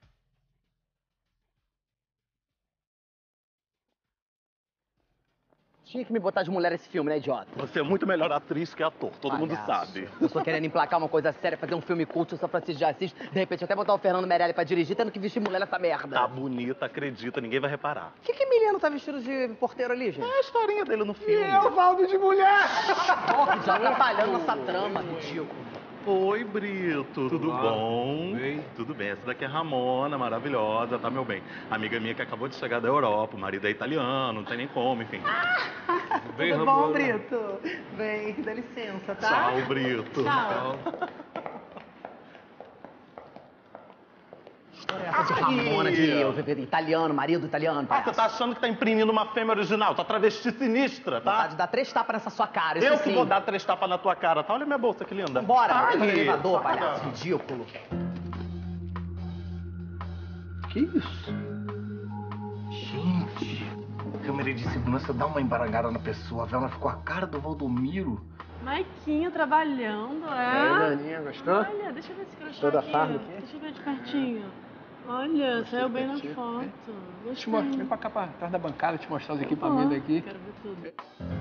Tinha que me botar de mulher esse filme, né, idiota? Você é muito melhor atriz que ator, todo mundo sabe. Eu tô querendo emplacar uma coisa séria, fazer um filme culto, São Francisco de Assis. De repente até botar o Fernando Meirelles pra dirigir, tendo que vestir mulher nessa merda. Tá bonita, acredita, ninguém vai reparar. O que menino tá vestido de porteiro ali, gente? É a historinha dele no filme. E eu, Valdo de mulher! Porra, já atrapalhando nossa trama, ridículo. Oi, Brito, tudo bom? Bem? Tudo bem, essa daqui é Ramona, maravilhosa, tá, meu bem? Amiga minha que acabou de chegar da Europa, o marido é italiano, não tem nem como, enfim. Bem, Tudo Ramona. bom, Brito? Bem, dá licença, tá? Tchau, Brito. Tchau. História essa de Ramona, de italiano, marido italiano. Ah, você tá achando que tá imprimindo uma fêmea original, tá travesti sinistra, tá? Vontade de dar 3 tapas nessa sua cara, isso Eu que sim. vou dar 3 tapas na tua cara, tá? Olha minha bolsa, que linda. Bora, entra no Ai, elevador, para. palhaço, ridículo. Que isso? Gente, câmera de segurança dá uma embarangada na pessoa, velho. Ela ficou a cara do Valdomiro. Maiquinho trabalhando, Daninha, gostou? Olha, deixa eu ver esse crochê Gostou da aqui. farda aqui? Deixa eu ver de pertinho. Olha, saiu bem na foto. Vem pra cá, pra trás da bancada, te mostrar os equipamentos aqui. Quero ver tudo.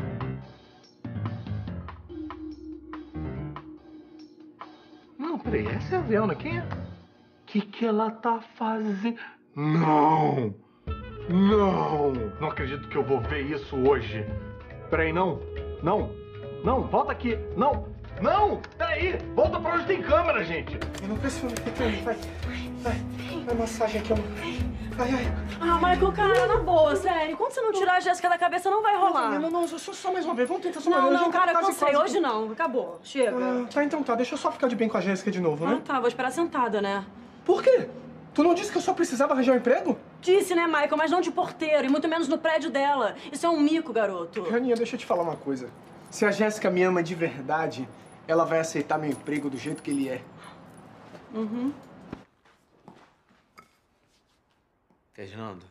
Não, peraí, essa é a Velna, quem é? Que ela tá fazendo? Não! Não acredito que eu vou ver isso hoje. Peraí, não, volta aqui, não, peraí, volta pra onde tem câmera, gente. Eu não preciso, vai massagem aqui, ai. Ah, Michael, cara, na boa, sério. Quando você não tirar a Jéssica da cabeça, não vai rolar. Não, só mais uma vez, vamos tentar só uma vez. Não, cara, cansei, hoje não, acabou, chega. Tá, então tá, deixa eu só ficar de bem com a Jéssica de novo, né? Ah, tá, vou esperar sentada, né? Por quê? Tu não disse que eu só precisava arranjar um emprego? Disse, né, Michael, mas não de porteiro, e muito menos no prédio dela. Isso é um mico, garoto. Raninha, deixa eu te falar uma coisa. Se a Jéssica me ama de verdade, ela vai aceitar meu emprego do jeito que ele é. Uhum. Fernando.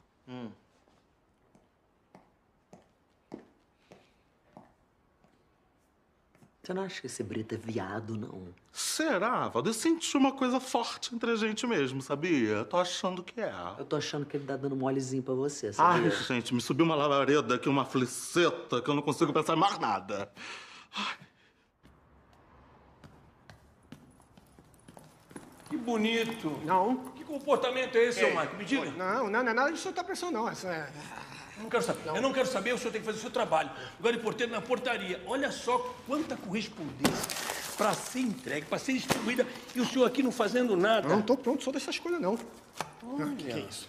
Você não acha que esse Brito é viado, não? Será, Valdo? Eu senti uma coisa forte entre a gente mesmo, sabia? Tô achando que é. Eu tô achando que ele tá dando molezinho pra você, sabia? Ai, gente, me subiu uma labareda aqui, uma fliceta, que eu não consigo pensar em mais nada. Que bonito. Não. Que comportamento é esse, seu Marco? Me diga. Não é nada de soltar pressão, não. Essa é... Eu não quero saber. Eu não quero saber, o senhor tem que fazer o seu trabalho. Agora de porteiro na portaria. Olha só quanta correspondência para ser entregue, para ser distribuída, e o senhor aqui não fazendo nada. Não tô pronto, sou dessas coisas, não. Olha. Que é isso?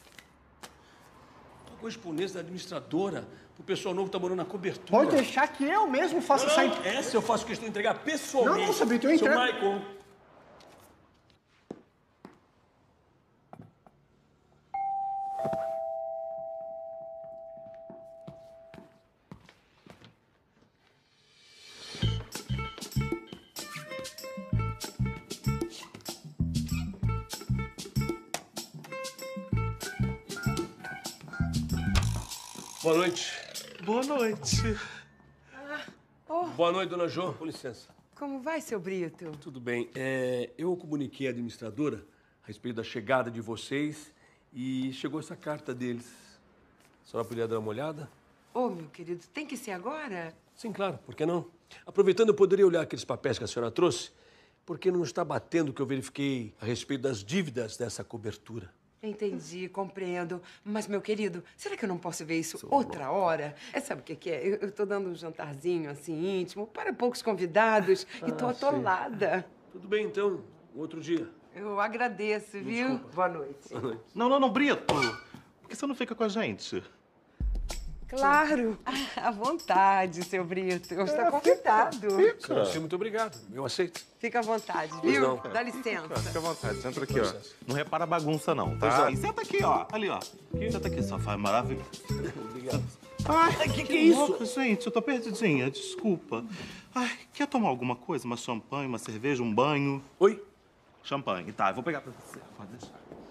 A correspondência da administradora pro pessoal novo que tá morando na cobertura. Pode deixar que eu mesmo faça essa... Essa eu faço questão de entregar pessoalmente. Não, Sabrito, eu entrego. Seu Michael. Boa noite. Boa noite. Boa noite, dona Jo. Com licença. Como vai, seu Brito? Tudo bem. Eu comuniquei à administradora a respeito da chegada de vocês e chegou essa carta deles. A senhora poderia dar uma olhada? Ô, meu querido, tem que ser agora? Sim, claro. Por que não? Aproveitando, eu poderia olhar aqueles papéis que a senhora trouxe, porque não está batendo o que eu verifiquei a respeito das dívidas dessa cobertura. Entendi, compreendo. Mas, meu querido, será que eu não posso ver isso outra hora? Sabe o que é? Eu tô dando um jantarzinho, assim, íntimo, para poucos convidados, e tô atolada. Tudo bem, então. Um outro dia. Eu agradeço, viu? Boa noite. Boa noite. Não, Brito. Por que você não fica com a gente? Claro. À vontade, seu Brito. Eu estou convidado. Sim, muito obrigado. Eu aceito. Fica à vontade, Pois viu? não. Dá licença. Fica à vontade, senta aqui, ó. Não repara a bagunça, não, tá? E senta aqui, ó. Ali, ó. Senta aqui, sofá é maravilhoso. Obrigado. Ai, que é isso? Louco, gente, eu tô perdidinha, desculpa. Ai, quer tomar alguma coisa? Uma champanhe, uma cerveja, um banho? Oi? Champanhe, tá, eu vou pegar pra você. Pode deixar.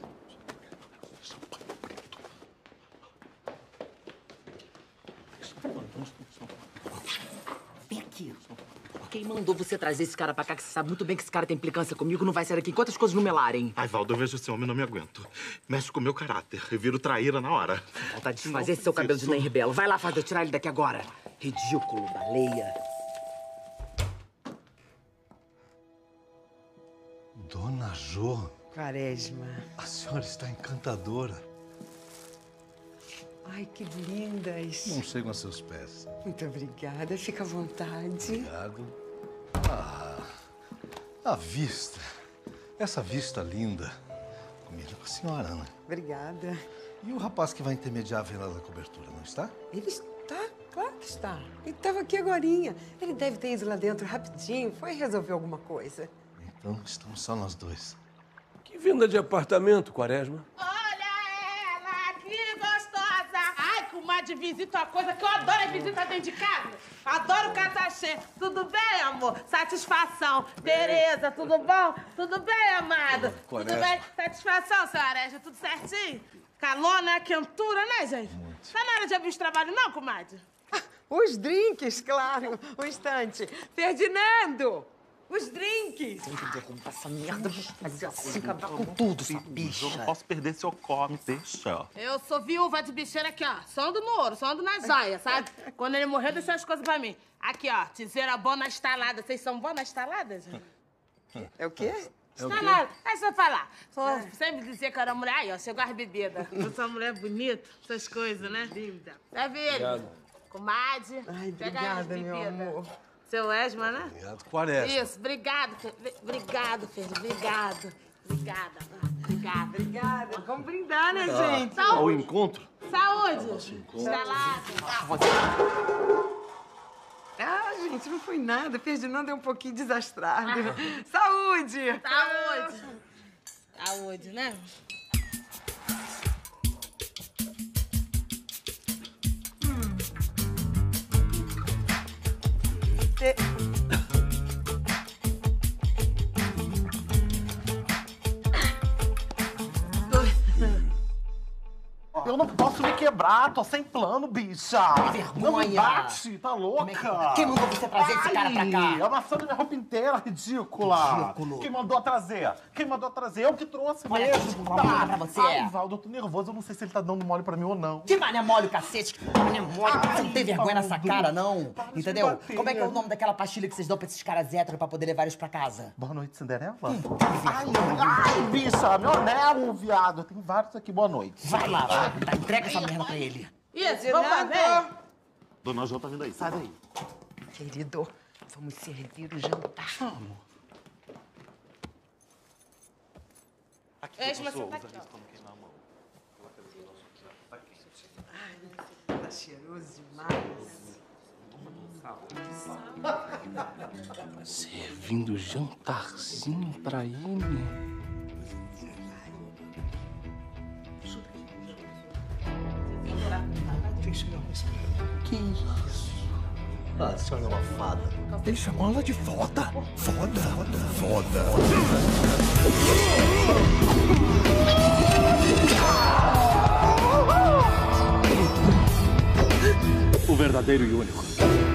Vem aqui. Quem mandou você trazer esse cara pra cá, que você sabe muito bem que esse cara tem implicância comigo, não vai sair daqui enquanto as coisas não melarem? Ai, Valdo, eu vejo esse homem e não me aguento. Mexe com o meu caráter. Eu viro traíra na hora. Vontade de desfazer esse seu cabelo de nem rebelo. Vai lá, Fábio, tirar ele daqui agora. Ridículo, baleia. Dona Jo, Quaresma. a senhora está encantadora. Ai, que lindas. Não chegam a seus pés. Muito obrigada. Fica à vontade. Obrigado. A vista. Essa vista linda. Combina com a senhora, Ana. Obrigada. E o rapaz que vai intermediar a venda da cobertura, não está? Ele está? Claro que está. Ele estava aqui agorinha. Ele deve ter ido lá dentro rapidinho. Foi resolver alguma coisa. Então, estamos só nós dois. Que venda de apartamento, Quaresma? Olha ela, que gostosa! Ai, comadre, visita uma coisa que eu adoro é visita dentro de casa. Adoro casa cheia. Tudo bem, amor? Satisfação. Tereza, tudo bom? Tudo bem, amado? Tudo bem? Satisfação, senhora Areja? Tudo certinho? Calor, né? Quentura, né, gente? Muito. Tá na hora de abrir os trabalhos, não, comadre? Os drinks, claro. Um instante. Ferdinando! Os drinks! Você entendeu como tá essa merda? Fazer assim, acabar com tudo, essa bicha. Eu não posso perder seu come, deixa. Eu sou viúva de bicheira aqui, ó. Só ando no ouro, só ando na joia, sabe? Quando ele morrer, deixa as coisas pra mim. Aqui, ó, tesoura boa na estalada. Vocês são bons na estalada, gente? É o quê? Estalada. Aí você vai falar. Só sempre dizer que eu era mulher. Aí, ó, chegou as bebidas. Eu sou uma mulher bonita, essas coisas, né? Linda. Serve ele. Obrigado. Comadre. Ai, Pega aí as obrigada, meu bebidas. amor. Seu Esma, né? Obrigado, Quaresma. Isso, obrigado, obrigado, Ferdi, obrigado. Obrigada, obrigada. Obrigada. Vamos brindar, né, Ah, gente? ao encontro? Saúde. Estalada. Ah, gente, não foi nada. Ferdinando é um pouquinho desastrado. Saúde! Saúde. Saúde, né? Eu não posso me quebrar, tô sem plano, bicha. Não me bate, tá louca? Quem mandou você trazer esse cara pra cá? Amassando minha roupa inteira, ridícula. Ridículo. Quem mandou trazer? Quem mandou trazer? Eu que trouxe Olha, mesmo. vamos lá pra você. Ai, Valdo, eu tô nervoso, eu não sei se ele tá dando mole pra mim ou não. Que mané mole, o cacete. Mané mole. Você não tem vergonha nessa cara, não? Entendeu? bater. Como é que é o nome daquela pastilha que vocês dão pra esses caras héteros pra poder levar eles pra casa? Boa noite, Cinderela. Ai, bicha, meu anel, viado. Tem vários aqui, boa noite. Vai lá, vai. Entrega essa merda pra ele. Isso, vamos lá, vem. Dona Jo tá vindo aí, sai daí. Querido, vamos servir o jantar. Vamos. Esma, você tá aqui, ó. Ai, tá cheiroso demais. Servindo jantarzinho pra ele. Que isso? Ah, a senhora é uma fada. Ele chamou ela de foda. Foda. Foda. O verdadeiro e único.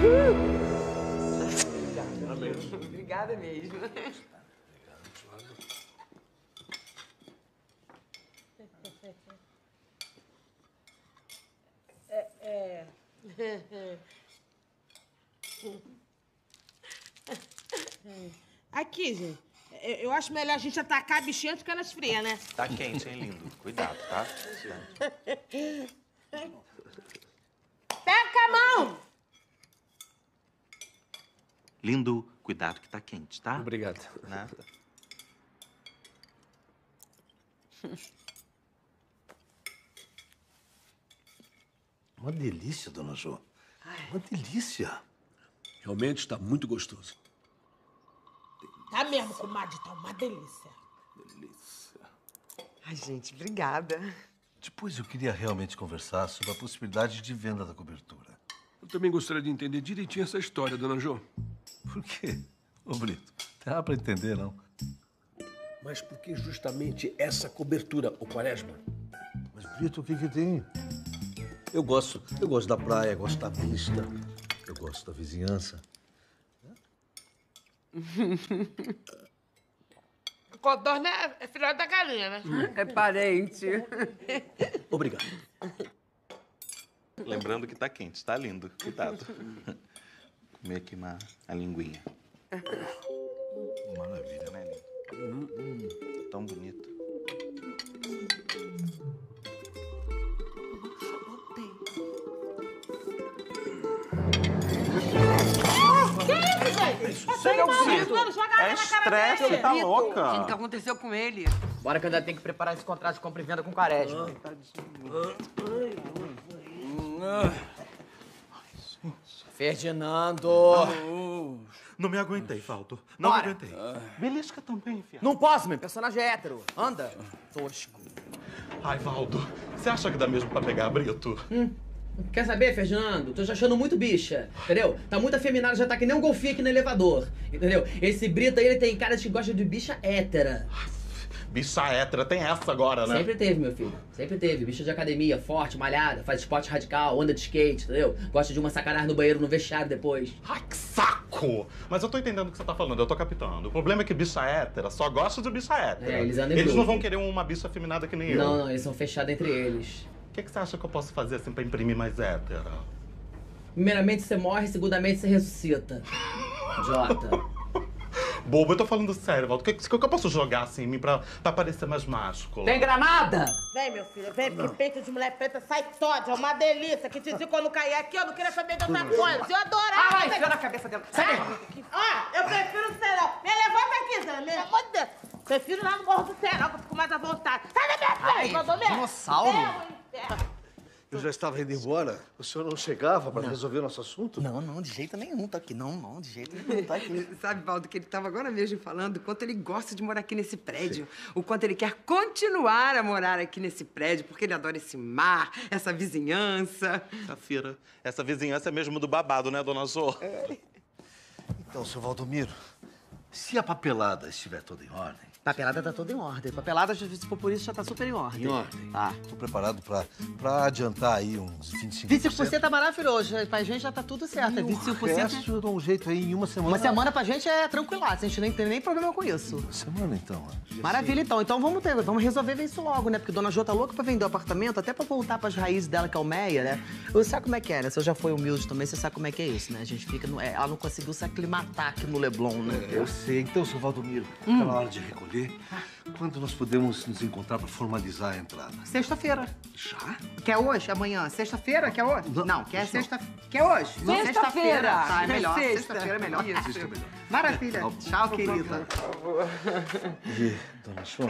Obrigada mesmo. Aqui, gente. Eu acho melhor a gente atacar a bichinha antes que ela esfria, né? Tá quente, hein, lindo? Cuidado, tá? Pega a mão! Lindo, cuidado que tá quente, tá? Obrigado. Nada. Uma delícia, dona Jo. Uma delícia. Realmente está muito gostoso. Tá mesmo, comadre, tá uma delícia. Ai, gente, obrigada. Depois eu queria realmente conversar sobre a possibilidade de venda da cobertura. Eu também gostaria de entender direitinho essa história, dona Jo. Por quê? Ô, Brito, não dá pra entender, não. Mas por que justamente essa cobertura, o Quaresma? Mas, Brito, o que que tem? Eu gosto da praia, gosto da vista, eu gosto da vizinhança. Codorna é filhote da galinha, né? É parente. Obrigado. Lembrando que tá quente, tá lindo. Cuidado. Comer aqui a linguinha. Maravilha, né, lindo? Tão bonito. Que isso, gente? Isso é um grito. É estresse, tá louca? O que aconteceu com ele? Bora que eu ainda tenho que preparar esse contrato de compra e venda com o Quaresma. Ferdinando! Não me aguentei, Valdo. Não Bora. me aguentei. Belisca também, filha. Não posso, meu personagem é hétero. Anda. Tosco. Ai, Valdo, você acha que dá mesmo pra pegar Brito? Quer saber, Ferdinando? Tô te achando muito bicha, entendeu? Tá muito afeminado, já tá que nem um golfinho aqui no elevador, entendeu? Esse Brito aí, ele tem cara de que gosta de bicha hétera. Bicha hétera, tem essa agora, né? Sempre teve, meu filho. Sempre teve. Bicha de academia, forte, malhada, faz esporte radical, anda de skate, entendeu? Gosta de uma sacanagem no banheiro, no vestiário depois. Ai, que saco! Mas eu tô entendendo o que você tá falando, eu tô captando. O problema é que bicha hétera só gosta de bicha hétera. É, eles andam em Eles não grupo. vão querer uma bicha afeminada que nem eu. Não, eles são fechados entre eles. O que você acha que eu posso fazer assim pra imprimir mais hétera? Primeiramente você morre, segundamente você ressuscita. Idiota. Bobo, eu tô falando sério, Valdo. O que eu posso jogar assim em mim pra parecer mais másculo? Tem granada? Vem, meu filho, vem, porque peito de mulher preta sai sódio, é uma delícia. Que te digo quando cair aqui, eu não queria saber de outra coisa. Eu adorava. Ai, enfia na cabeça dela. Sai daí. Ó, eu prefiro o Serol. Me levanta aqui, Zé. Pelo amor de Deus. Prefiro lá no Morro do Serol, que eu fico mais à vontade. Sai da minha frente, Valdomiro. dinossauro? Eu, Eu já estava indo embora. O senhor não chegava para resolver o nosso assunto? Não, de jeito nenhum. Tá aqui. Não, de jeito nenhum. Tá aqui. Sabe, Valdo, que ele estava agora mesmo falando o quanto ele gosta de morar aqui nesse prédio. O quanto ele quer continuar a morar aqui nesse prédio, porque ele adora esse mar, essa vizinhança. Safira, essa vizinhança é mesmo do babado, né, dona Jô? Então, seu Valdomiro, se a papelada estiver toda em ordem... Papelada tá toda em ordem. Papelada, se for por isso, já tá super em ordem. Em ordem? Tá. Tô preparado pra adiantar aí uns 25%. 25% tá maravilhoso. Pra gente já tá tudo certo. É 25%. O resto eu dou um jeito aí em uma semana. Uma semana pra gente é tranquilaço. A gente nem tem nem problema com isso. Uma semana, então. Maravilha, então. Então vamos resolver ver isso logo, né? Porque Dona Jô tá louca pra vender o apartamento, até pra voltar pras raízes dela, que é o Meia, né? Você sabe como é que é, né? Você já foi humilde também, você sabe como é que é isso, né? A gente fica... Ela não conseguiu se aclimatar aqui no Leblon, né? Eu sei. Então, seu Valdomiro, tá na hora de recolher. Quando nós podemos nos encontrar para formalizar a entrada? Sexta-feira. Já? Quer hoje, amanhã? Sexta-feira? Quer hoje? Não, quer sexta... Quer hoje? Sexta-feira. Tá, é melhor. Sexta. Sexta-feira é melhor. Sexta é melhor. Maravilha. Tchau, querida. E, dona Jô,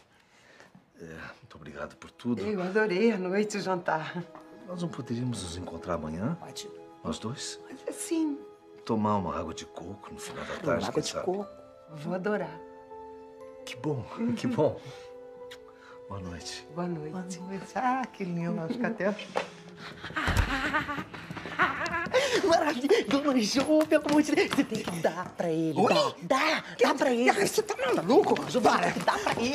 muito obrigado por tudo. Eu adorei a noite, o jantar. Nós não poderíamos nos encontrar amanhã? Pode. Nós dois? Sim. Tomar uma água de coco no final da tarde, Água quem de sabe? coco. Vou adorar. Que bom, que bom. Boa noite. Boa noite. Ah, que lindo. Acho que até... Maravilha! Dona Jô, pelo amor de Deus, você tem que dar pra ele. Oi? Dá pra ele. Você tá maluco? Para, que dá pra ele.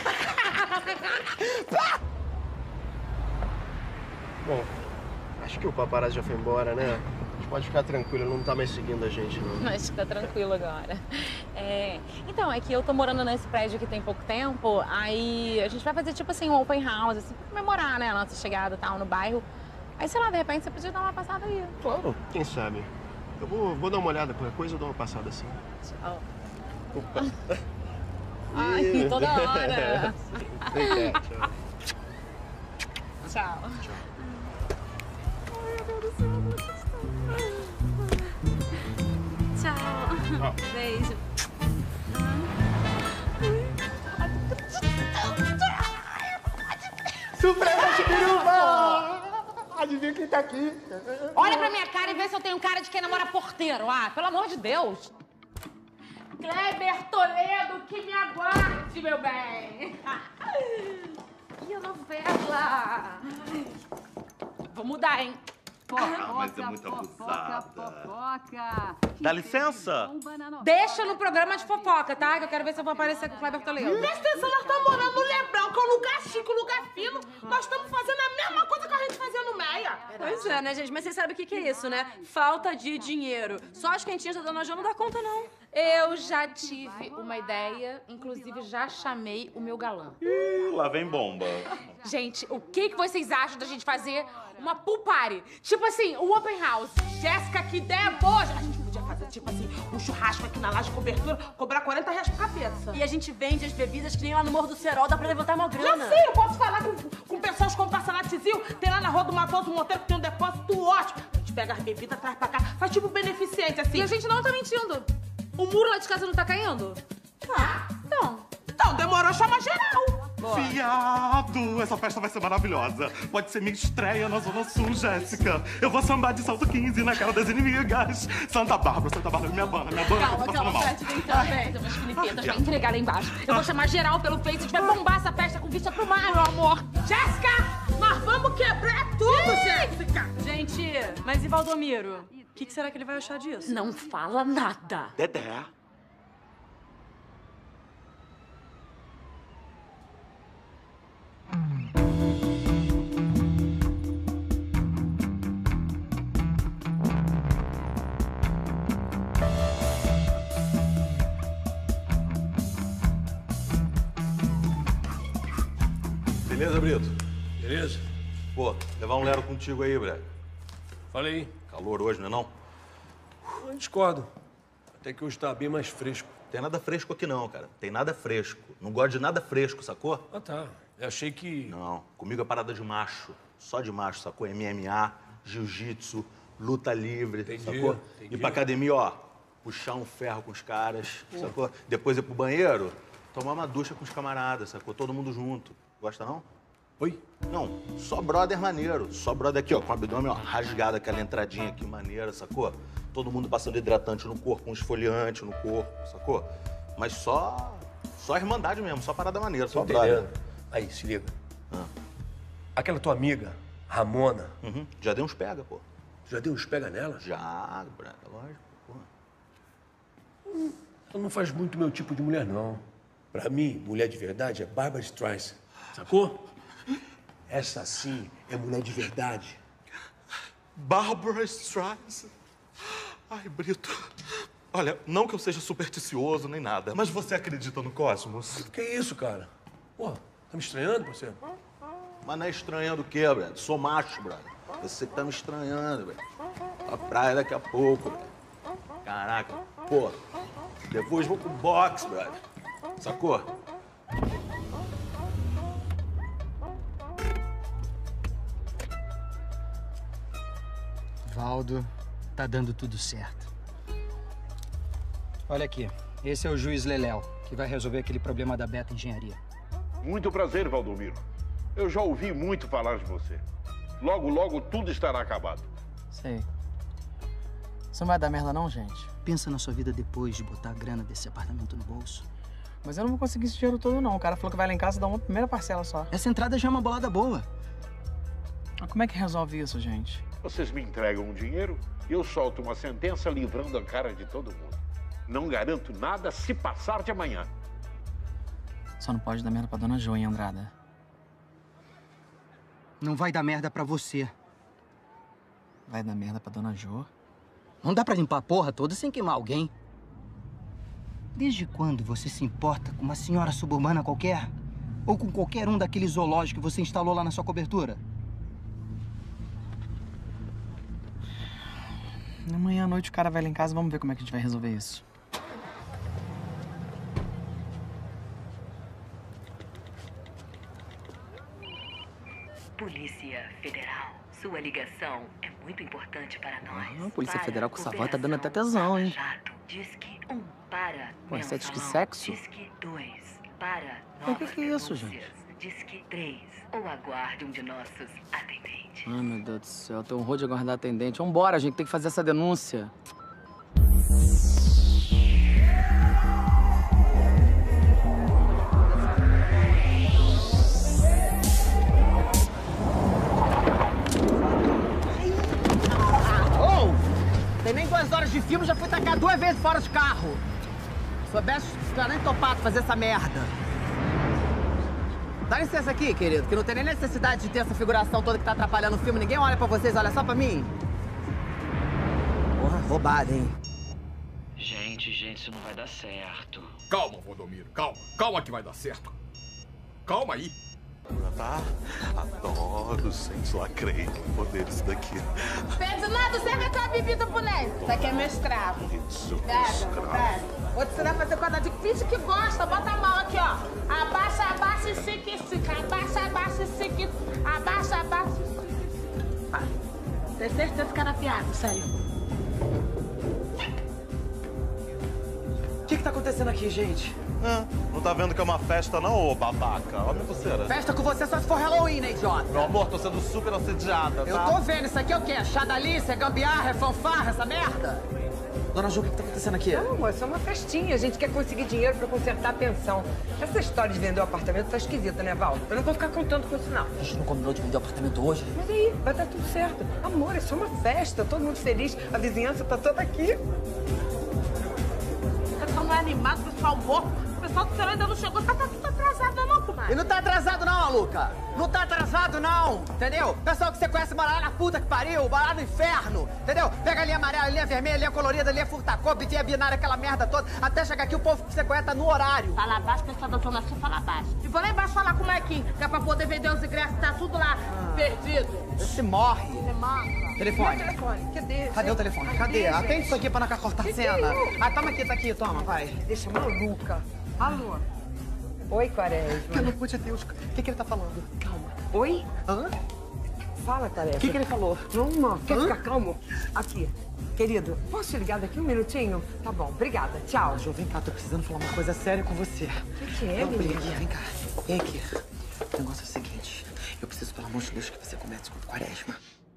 Bom, acho que o paparazzi já foi embora, né? A gente pode ficar tranquilo, ele não tá mais seguindo a gente, não. Mas fica tranquilo agora. Então, é que eu tô morando nesse prédio aqui tem pouco tempo, aí a gente vai fazer tipo assim um open house, assim, pra comemorar, né, a nossa chegada e tal no bairro. Aí, sei lá, de repente você podia dar uma passada aí. Claro, quem sabe. Eu vou dar uma olhada, qualquer coisa eu dou uma passada assim. Tchau. Opa. Ai, toda hora. Vem cá, tchau. Tchau. Tchau. Beijo. Surpresa de peruva! Adivinha quem tá aqui? Olha pra minha cara e vê se eu tenho cara de quem namora porteiro. Ah, pelo amor de Deus. Kleber Toledo, que me aguarde, meu bem. E a novela? Vou mudar, hein? mas é muito abusada. Fofoca. Dá licença? Deixa no programa de fofoca, tá? Que eu quero ver se eu vou aparecer com o Kleber Toledo. Presta atenção, nós estamos morando no Leblon, que é um lugar chique, um lugar fino. Nós estamos fazendo a mesma coisa que a gente fazia no Meia. Pois é, né, gente? Mas você sabe o que é isso, né? Falta de dinheiro. Só as quentinhas da Dona Jô não dá conta, não. Eu já tive uma ideia, inclusive já chamei o meu galã. Ih, lá vem bomba. Gente, o que vocês acham da gente fazer uma pool party? Tipo assim, um open house. Jéssica, que ideia boa! A gente podia fazer, tipo assim, um churrasco aqui na laje de cobertura, cobrar R$40 por cabeça. E a gente vende as bebidas que nem lá no Morro do Serol, dá pra levantar uma grana. Já sei, eu posso falar com o pessoal que compra Sanatizil. Tem lá na Rua do Matoso um motel que tem um depósito ótimo. A gente pega as bebidas, traz pra cá, faz tipo beneficente, assim. E a gente não tá mentindo. O muro lá de casa não tá caindo? Tá. Então, demorou, chama geral. Fiado! Essa festa vai ser maravilhosa. Pode ser minha estreia na Zona Sul, Jéssica. Eu vou sambar de salto 15 na cara das inimigas. Santa Bárbara, minha banda. Calma, Fred, vem cá, vem. Eu vou escrever, vai entregar lá embaixo. Eu vou chamar geral pelo Face, a gente vai bombar essa festa com vista pro mar, meu amor. Jéssica, nós vamos quebrar tudo, Jéssica. Gente, mas e Valdomiro? O que será que ele vai achar disso? Não fala nada. Dedé. Brito. Beleza? Pô, levar um Lero contigo aí, Bré. Fala aí. Calor hoje, não é não? Eu discordo. Até que hoje tá bem mais fresco. Tem nada fresco aqui não, cara. Tem nada fresco. Não gosto de nada fresco, sacou? Ah, tá. Eu achei que... Não, comigo é parada de macho. Só de macho, sacou? MMA, jiu-jitsu, luta livre, sacou? Entendi. Ir pra academia, ó, puxar um ferro com os caras, sacou? Depois ir pro banheiro, tomar uma ducha com os camaradas, sacou? Todo mundo junto. Gosta não? Oi? Não, só brother maneiro. Só brother aqui, ó, com o abdômen, ó, rasgado, aquela entradinha aqui maneira, sacou? Todo mundo passando hidratante no corpo, um esfoliante no corpo, sacou? Mas só irmandade mesmo, só parada maneira, só brother. Aí, se liga. Aquela tua amiga, Ramona. Já deu uns pega, pô. Já deu uns pega nela? Já, Braga, lógico, pô. Ela não faz muito meu tipo de mulher, não. Pra mim, mulher de verdade é Barbra Streisand. Sacou? Essa sim é mulher de verdade. Barbra Streisand? Ai, Brito. Olha, não que eu seja supersticioso nem nada, mas você acredita no cosmos? Que isso, cara? Pô, tá me estranhando, parceiro? Mas não é estranhando o quê, brother? Sou macho, brother. Você que tá me estranhando, velho. A praia daqui a pouco, brother. Caraca, pô. Depois vou pro boxe, brother. Sacou? Valdo, tá dando tudo certo. Olha aqui, esse é o juiz Leléu, que vai resolver aquele problema da Beta Engenharia. Muito prazer, Valdomiro. Eu já ouvi muito falar de você. Logo, logo, tudo estará acabado. Sei. Isso não vai dar merda não, gente? Pensa na sua vida depois de botar a grana desse apartamento no bolso. Mas eu não vou conseguir esse dinheiro todo, não. O cara falou que vai lá em casa e dá uma primeira parcela só. Essa entrada já é uma bolada boa. Mas como é que resolve isso, gente? Vocês me entregam o dinheiro e eu solto uma sentença livrando a cara de todo mundo. Não garanto nada se passar de amanhã. Só não pode dar merda pra dona Jo, hein, Andrada? Não vai dar merda pra você. Vai dar merda pra dona Jo? Não dá pra limpar a porra toda sem queimar alguém. Desde quando você se importa com uma senhora suburbana qualquer? Ou com qualquer um daqueles zoológicos que você instalou lá na sua cobertura? Amanhã à noite o cara vai lá em casa, vamos ver como é que a gente vai resolver isso. Polícia Federal, sua ligação é muito importante para nós. A Polícia Federal com essa voz tá dando até tesão, hein? Disque 1 para Pô, você é disque sexo? Disque 2 para O que é isso, gente? Disque 3 ou aguarde um de nossos atendentes. Ai, meu Deus do céu, tem um horror de aguardar atendente. Vambora, gente, tem que fazer essa denúncia. Tem nem 2 horas de filme, já fui tacar 2 vezes fora de carro. Soubesse, não tinha nem topado fazer essa merda. Dá licença aqui, querido, que não tem nem necessidade de ter essa figuração toda que tá atrapalhando o filme. Ninguém olha pra vocês, olha só pra mim. Porra, roubada, hein? Gente, isso não vai dar certo. Calma, Valdomiro, calma. Calma que vai dar certo. Calma aí. Tá? Adoro, gente, lacrei. Poder isso daqui. Pede nada, serve a tua bebida, moleque. Isso aqui é meu escravo. Pega. Vou te ensinar a fazer quadradinho. Finge que gosta, bota a mão aqui, ó. Abaixa e estica. Abaixa e estica. Abaixa e estica. Tem certeza que era piada, sério. O que tá acontecendo aqui, gente? Não tá vendo que é uma festa não, ô babaca? Olha a minha pulseira. Festa com você só se for Halloween, né, idiota? Meu amor, tô sendo super assediada, tá? Eu tô vendo, isso aqui é o quê? Chadalice, é gambiarra, é fanfarra, essa merda? Dona Jo, o que tá acontecendo aqui? Não, amor, isso é uma festinha. A gente quer conseguir dinheiro pra consertar a pensão. Essa história de vender o apartamento tá esquisita, né, Val? Eu não vou ficar contando com isso, não. A gente não combinou de vender o apartamento hoje? Mas aí, vai dar tudo certo. Amor, é só uma festa, todo mundo feliz. A vizinhança tá toda aqui. O pessoal não é animado, o pessoal morto. O pessoal do céu ainda não chegou, tá tudo atrasado, não. comadre. E não tá atrasado não, Maluca. Não tá atrasado não, entendeu? Pessoal que você conhece mora lá na puta que pariu, mora lá no inferno, entendeu? Pega a linha amarela, a linha vermelha, a linha colorida, a linha furtacop, linha binária, aquela merda toda. Até chegar aqui o povo que você conhece tá no horário. Fala baixo, pessoal da Zona Sul, fala baixo. E vou lá embaixo falar com o Marquinhos, que é pra poder vender os ingressos, tá tudo lá, perdido. Você morre. Você morre. Telefone. Meu telefone, cadê? Cadê o telefone? Cadê? Atende isso aqui pra não cortar a cena. Ah, toma aqui, tá aqui, toma, vai. Deixa maluca. Alô? Oi, Quaresma. Pelo amor de Deus, o que ele tá falando? Calma. Oi? Hã? Fala, Quaresma. O que ele falou? Não, quer ficar calmo? Aqui. Querido, posso te ligar daqui um minutinho? Tá bom, obrigada. Tchau. Jô, vem cá, tô precisando falar uma coisa séria com você. O que é, Não, vem menina? aqui, vem cá. Vem aqui. O negócio é o seguinte. Eu preciso, pelo amor de Deus, que você comece com o Quaresma.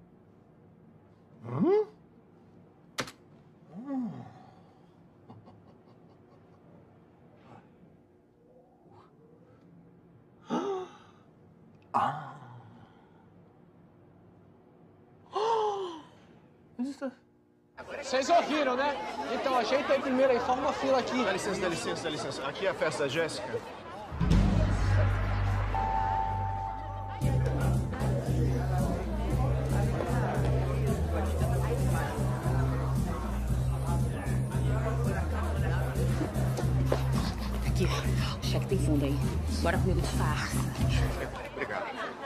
Vocês ouviram, né? Então, ajeita aí primeiro aí, forma uma fila aqui. Dá licença, dá licença, dá licença. Aqui é a festa da Jéssica. Aqui, o cheque tem fundo aí. Bora comigo de farsa. Obrigado.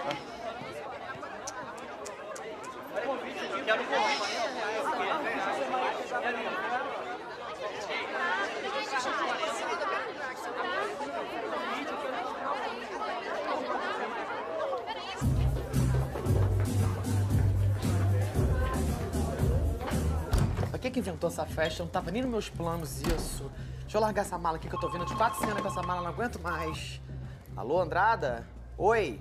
Pra que inventou essa festa? Não tava nem nos meus planos isso. Deixa eu largar essa mala aqui que eu tô vindo de 4 cenas com essa mala, não aguento mais. Alô, Andrada? Oi?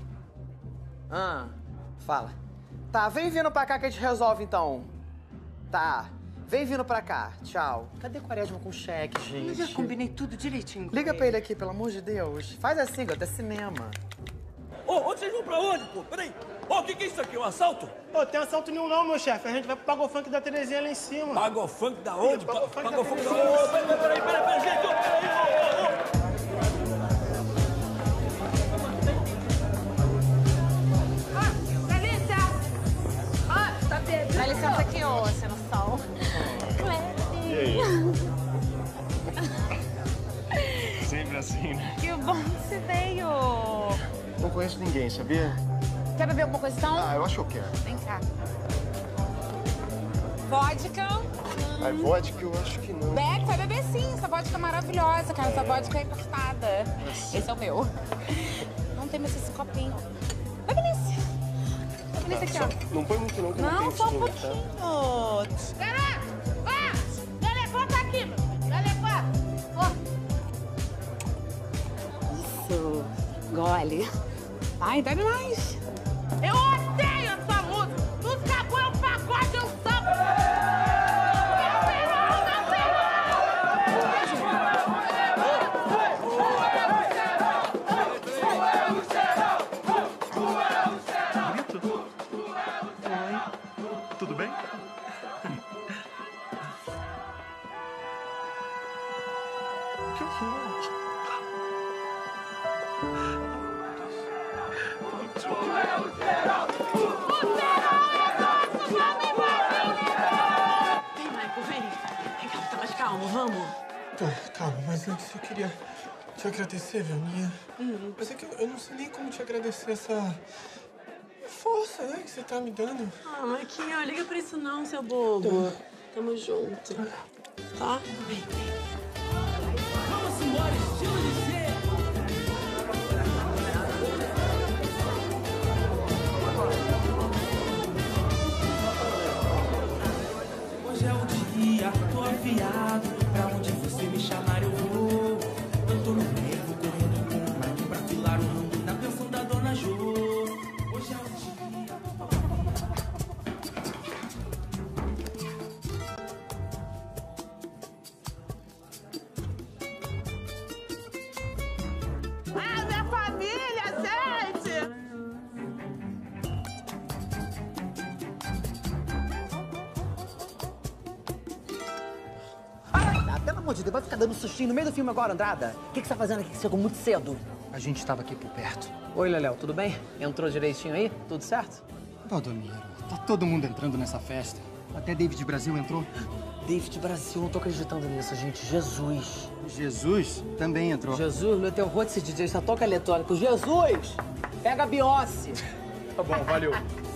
Fala. Tá, vem vindo pra cá que a gente resolve então. Tá. Vem vindo pra cá. Tchau. Cadê Quaresma com cheque, gente? Eu já combinei tudo direitinho. Liga pra ele aqui, pelo amor de Deus. Faz assim, gata, é cinema. Ô, onde vocês vão pra onde, pô? Peraí. Ô, o que é isso aqui? Um assalto? Ô, tem assalto nenhum não, meu chefe. A gente vai pro Pagofunk da Terezinha lá em cima. Pagofunk da onde? Pagofunk da Pagofunk da Terezinha. onde? Peraí, gente. Ô, peraí, Delícia! Tá bebendo. Dá licença aqui, ô, sem noção. E aí? Sempre assim, né? Que bom que você veio. Não conheço ninguém, sabia? Quer beber alguma coisa, então? Ah, eu acho que eu quero. Vem cá. Vodka. Ai, vodka eu acho que não. Beck, vai beber sim. Essa vodka é maravilhosa, cara. Essa vodka é importada. Esse é o meu. Não tem mais esse copinho. Bebe nesse. Bebe nesse aqui, ó. Não põe muito não, que eu não Não, tenho só um costume, tá? pouquinho. Caraca! Ó! Telefone tá aqui, meu. Telefone. Ó. Isso. Gole. Vai, bebe mais. Eu odeio essa música. Tudo que é bom é um pagode, é um samba. Tudo bem? Vem, Michael, vem. Vem cá, tá mais calmo, vamos. Tá, calma, mas antes eu queria te agradecer, Velminha. Mas é que eu não sei nem como te agradecer essa força, né, que você tá me dando. Ah, Marquinhos, liga pra isso não, seu bobo. Tamo junto. Tá? Vem, vem. Vamos embora, estilo de ser. Hoje é o dia, tô afiado. Pra onde você me chamar eu vou. Eu tô no meio, vou correndo com o Mike pra filar o mundo na pensão da Dona Jo. Hoje é o dia. Ah, minha família, gente! Ah, pelo amor de Deus, vai ficar dando sustinho no meio do filme agora, Andrada? O que você tá fazendo aqui? Você chegou muito cedo. A gente estava aqui por perto. Oi, Leléo, tudo bem? Entrou direitinho aí? Tudo certo? Valdomiro, tá todo mundo entrando nessa festa. Até David Brasil entrou. David Brasil, não tô acreditando nisso, gente. Jesus. Jesus também entrou. Jesus, meu teu rosto, esse DJ só toca eletrônico. Jesus! Pega a Beyoncé. Tá bom, valeu.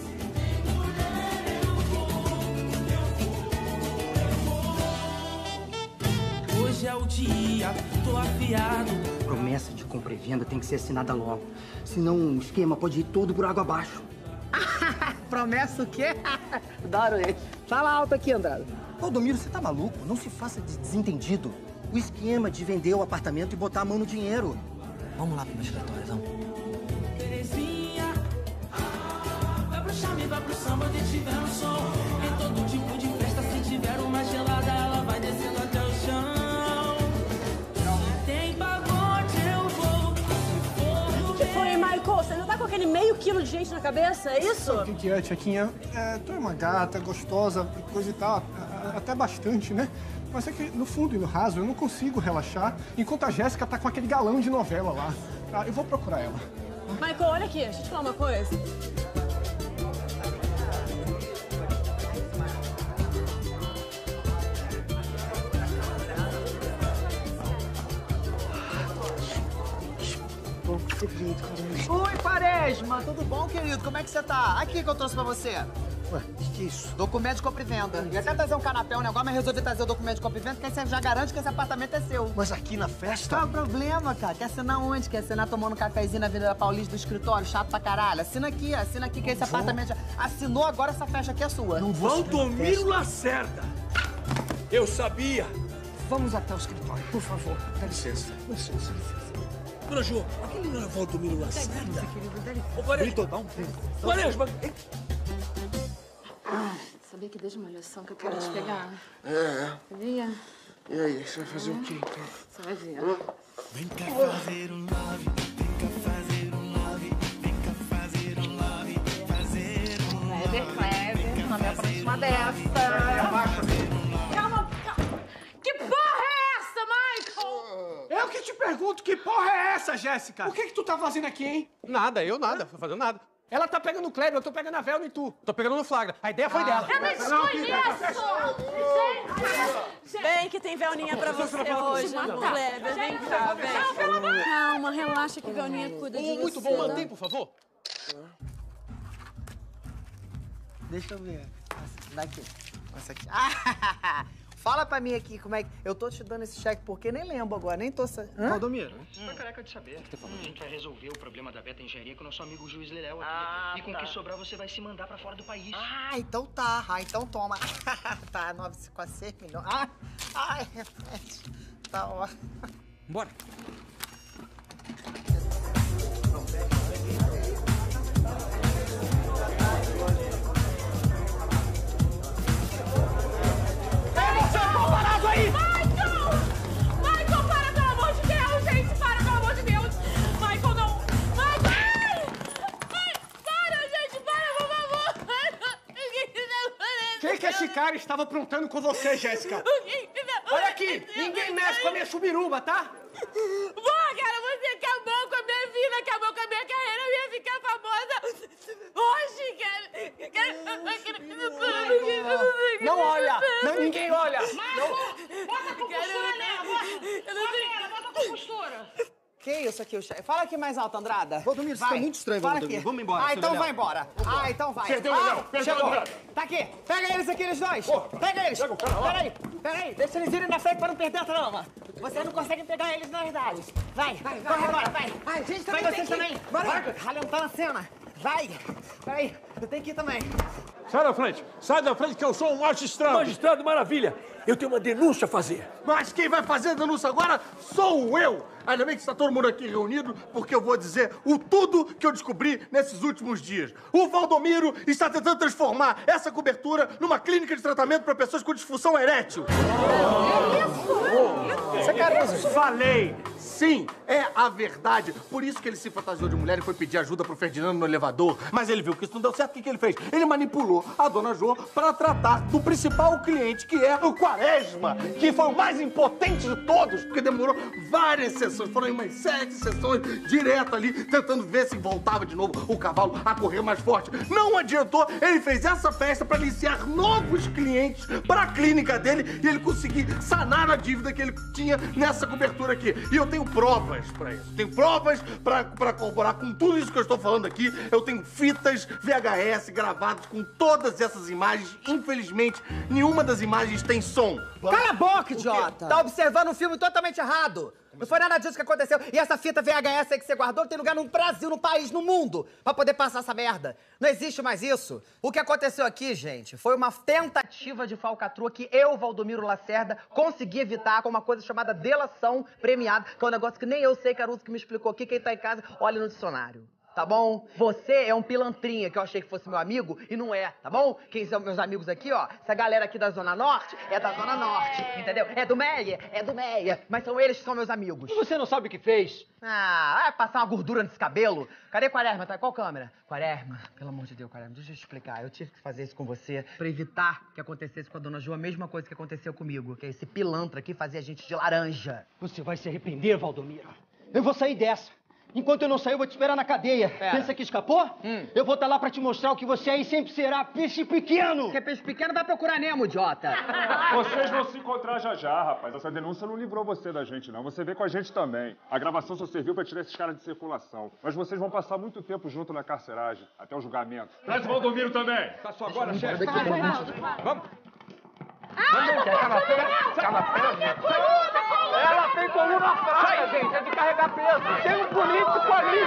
Hoje é o dia, tô afiado. Promessa de compra e venda tem que ser assinada logo. Senão o esquema pode ir todo por água abaixo. Promessa o quê? Adoro ele. Fala alto aqui, Andrade. Valdomiro, você tá maluco? Não se faça de desentendido. O esquema de vender o apartamento e botar a mão no dinheiro. Vamos lá pro meu escritório, vamos. Terezinha, vai pro charme, vai pro samba onde tiver um som. Em todo tipo de festa, se tiver uma gelada, ela vai descendo até o chão. Tem pagode, eu vou. O que foi, Michael? Você não tá com aquele meio quilo de gente na cabeça, é isso? Sabe o que é, Tchequinha? Tu é uma gata, gostosa, coisa e tal, até bastante, né? Mas é que, no fundo e no raso, eu não consigo relaxar enquanto a Jéssica tá com aquele galão de novela lá. Tá? Eu vou procurar ela. Michael, olha aqui, deixa eu te falar uma coisa. Oi, Quaresma, tudo bom, querido? Como é que você tá? Aqui que eu trouxe pra você. Ué, o que é isso? Documento de compra e venda. Ia até trazer um canapé, um negócio, mas resolvi trazer o documento de compra e venda, porque aí você já garante que esse apartamento é seu. Mas aqui na festa? Qual é o problema, cara? Quer assinar onde? Quer assinar tomando um cafezinho na Avenida Paulista do escritório? Chato pra caralho. Assina aqui que esse apartamento já... Assinou, agora essa festa aqui é sua. Não vou. Valdomiro Lacerda! Eu sabia! Vamos até o escritório, por favor. Dá licença. Licença. Dona Jo, aquele não era Valdomiro Lacerda? Ô, Quaresma, dá um tempo. Quaresma! Sabia que desde uma lição que eu quero te pegar? Sabia? E aí, você vai fazer o quê, então? Você vai ver. Vem cá fazer um love, vem cá fazer um love, vem cá fazer um love, fazer um love. Não me aproxima dessa. Calma. Que porra é essa, Michael? Eu que te pergunto, que porra é essa, Jéssica? O que tu tá fazendo aqui, hein? Nada, eu nada, tô fazendo nada. Ela tá pegando o Kleber, eu tô pegando a Velma e tu. Tô pegando no flagra. A ideia foi dela. Eu não desconheço! Gente! Bem que tem Velninha pra você hoje, Kleber. Vem cá, vem. Calma, relaxa que Velninha cuida de você. Muito bom, mantém, por favor. Deixa eu ver. Daqui. Essa aqui. Fala pra mim aqui como é que... Eu tô te dando esse cheque porque nem lembro agora, nem tô... Valdomiro. Tô careca de saber. A gente vai resolver o problema da Beta Engenharia com o nosso amigo Juiz Leléu aqui. E com o que sobrar, você vai se mandar pra fora do país. Então tá. Então toma. Tá, 9,6 milhões. Tá ótimo. Bora. Michael, para, pelo amor de Deus, gente! Para, pelo amor de Deus! Michael, não! Michael! Para, gente! Para, por favor! O que esse cara estava aprontando com você, Jéssica? Olha aqui! Ninguém mexe com a minha chubiruba, tá? Boa, cara! Você acabou com a minha vida, acabou com a minha carreira, eu ia ficar famosa hoje, cara! Não olha! Ninguém olha! Bota com costura nela! Bota com costura! Que isso aqui, o chefe? Fala aqui mais alto, Andrada. Valdomiro, isso tá muito estranho, Fala Valdomiro. aqui. Vamos embora, então seu vai embora. Então vai. Perdeu, Leléo. Perdeu, Chegou. Leléo. Tá aqui. Pega eles aqui, eles dois. Pega eles. Pega o cara lá. Peraí. Deixa eles irem na frente pra não perder a trama. Vocês não conseguem pegar eles na verdade. Vai. Corre agora, vai. Gente, também vai vocês também. Vai. Ralentando a cena. Vai. Peraí. Eu tenho que ir também. Sai da frente que eu sou um magistrado. Magistrado, maravilha! Eu tenho uma denúncia a fazer. Mas quem vai fazer a denúncia agora sou eu. Ainda bem que está todo mundo aqui reunido, porque eu vou dizer o tudo que eu descobri nesses últimos dias. O Valdomiro está tentando transformar essa cobertura numa clínica de tratamento para pessoas com disfunção erétil. Isso é Caruso. Falei! Sim, é a verdade. Por isso que ele se fantasiou de mulher e foi pedir ajuda pro Ferdinando no elevador. Mas ele viu que isso não deu certo. O que ele fez? Ele manipulou a dona Jo pra tratar do principal cliente, que é o Quaresma, que foi o mais impotente de todos, porque demorou várias sessões. Foram umas 7 sessões direto ali, tentando ver se voltava de novo o cavalo a correr mais forte. Não adiantou. Ele fez essa festa pra iniciar novos clientes pra clínica dele e ele conseguir sanar a dívida que ele tinha nessa cobertura aqui. E eu tenho provas pra isso. Tenho provas pra corroborar com tudo isso que eu estou falando aqui. Eu tenho fitas VHS gravadas com todas essas imagens. Infelizmente, nenhuma das imagens tem som. Cala a boca, idiota! Tá observando um filme totalmente errado. Não foi nada disso que aconteceu. E essa fita VHS aí que você guardou tem lugar no Brasil, no país, no mundo, pra poder passar essa merda. Não existe mais isso. O que aconteceu aqui, gente, foi uma tentativa de falcatrua que eu, Valdomiro Lacerda, consegui evitar com uma coisa chamada delação premiada, que é um negócio que nem eu sei, Caruso, que me explicou aqui. Quem tá em casa, olha no dicionário. Tá bom? Você é um pilantrinha que eu achei que fosse meu amigo e não é, tá bom? Quem são meus amigos aqui, ó? Essa galera aqui da Zona Norte é da Zona Norte, entendeu? É do Meia, mas são eles que são meus amigos. E você não sabe o que fez? Ah, passar uma gordura nesse cabelo? Cadê Quaresma? Tá? Qual câmera? Quaresma, pelo amor de Deus, Quaresma, deixa eu te explicar. Eu tive que fazer isso com você pra evitar que acontecesse com a dona Jo a mesma coisa que aconteceu comigo, que é esse pilantra aqui fazia a gente de laranja. Você vai se arrepender, Valdomiro. Eu vou sair dessa. Enquanto eu não sair, eu vou te esperar na cadeia. Pera. Pensa que escapou? Eu vou estar lá pra te mostrar o que você é e sempre será peixe pequeno. Quer peixe pequeno? Vai procurar Nemo, idiota. Vocês vão se encontrar já já, rapaz. Essa denúncia não livrou você da gente, não. Você vê com a gente também. A gravação só serviu pra tirar esses caras de circulação. Mas vocês vão passar muito tempo junto na carceragem, até o julgamento. Traz o Valdomiro também. Tá só agora, chefe. Vamos. Ela tem coluna fraca, gente. É de carregar peso. Tem um político ali.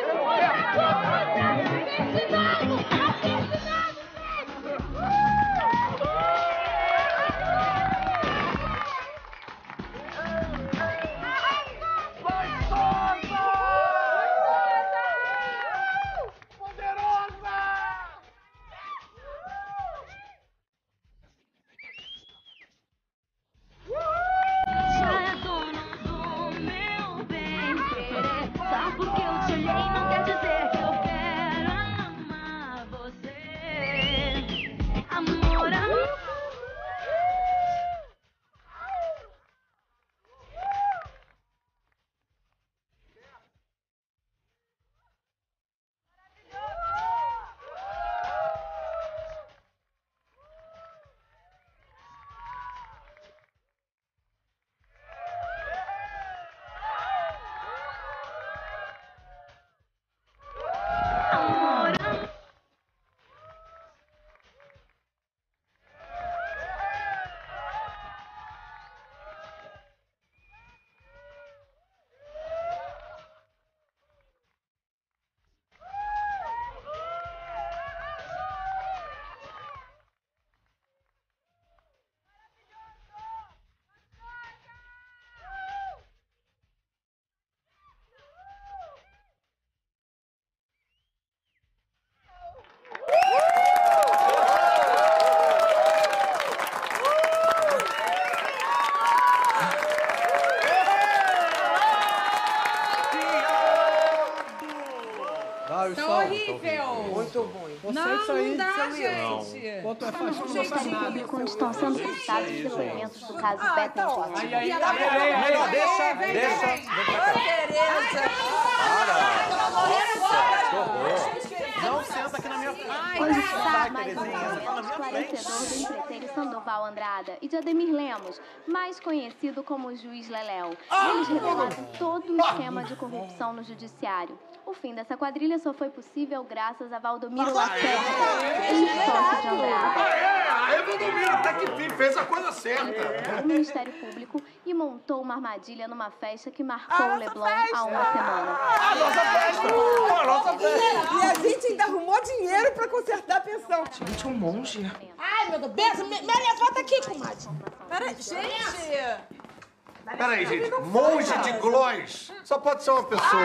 Muito ruim. Não dá, gente. Quanto é fácil. Público onde estão sendo citados depoimentos do caso Beta Engenharia. Melhor, deixa. Tereza. Não senta aqui na minha frente. Hoje está mais um momento esclarecedor do empreiteiro Sandoval Andrada e de Ademir Lemos, mais conhecido como Juiz Leléu. Eles revelaram todo o esquema de corrupção no judiciário. O fim dessa quadrilha só foi possível graças a Valdomiro Lacerda, ex-sócio de Andrada. Aí o Valdomiro até que enfim fez a coisa certa. O Ministério Público e montou uma armadilha numa festa que marcou o Leblon há uma semana. A nossa festa! A nossa festa! E a gente ainda arrumou dinheiro pra consertar a pensão. Gente, um monge. Ai, meu Deus. Benção, me levanta aqui, comadre. Peraí, gente. Peraí, gente. Monge de Glóis só pode ser uma pessoa.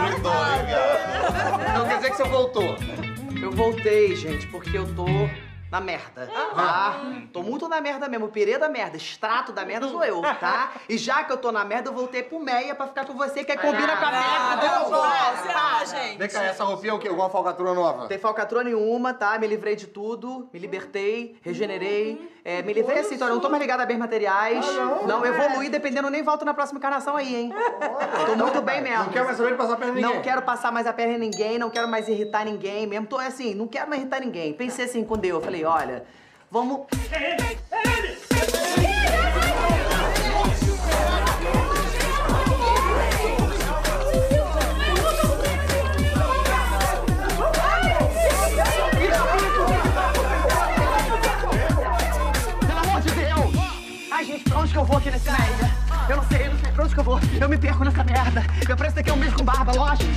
Então quer dizer que você voltou? Eu voltei, gente, porque eu tô Na merda, tá? Tô muito na merda mesmo, pirê da merda, extrato da merda sou eu, tá? E já que eu tô na merda, eu voltei pro Meia pra ficar com você, que aí combina com a merda. Gente. Vem cá, essa roupinha é o quê? Alguma falcatrua nova? Tem falcatrua nenhuma, tá? Me livrei de tudo, me libertei, regenerei. Me livrei assim, então eu não tô mais ligada a bens materiais. Não, evoluí, dependendo, nem volto na próxima encarnação aí, hein? Tô muito bem mesmo. Não quero mais saber de passar a perna em ninguém. Não quero passar mais a perna em ninguém, não quero mais irritar ninguém mesmo. Tô assim, não quero mais irritar ninguém. Pensei assim com Deus, falei, olha, vamos... Pra onde que eu vou aqui nesse Meia? Eu não sei pra onde que eu vou. Eu me perco nessa merda. Eu pareço daqui a um mês com barba, lógico.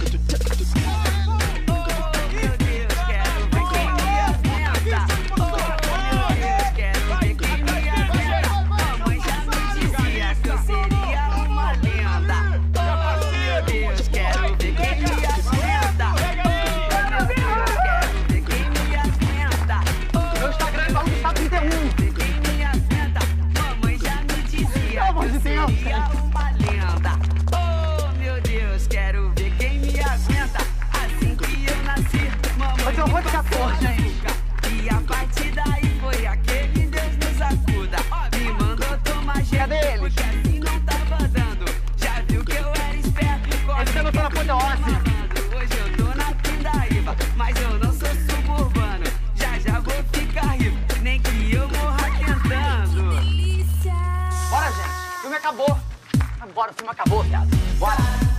E a partir daí foi aquele Deus nos acuda. Me mandou tomar jeito, porque assim não tava dando. Já viu que eu era esperto, corre não tá na ponta óssea. Hoje eu tô na pindaíba, mas eu não sou suburbano. Já vou ficar rico, nem que eu morra tentando. Bora, gente, o filme acabou. Bora, o filme acabou, viado. Bora.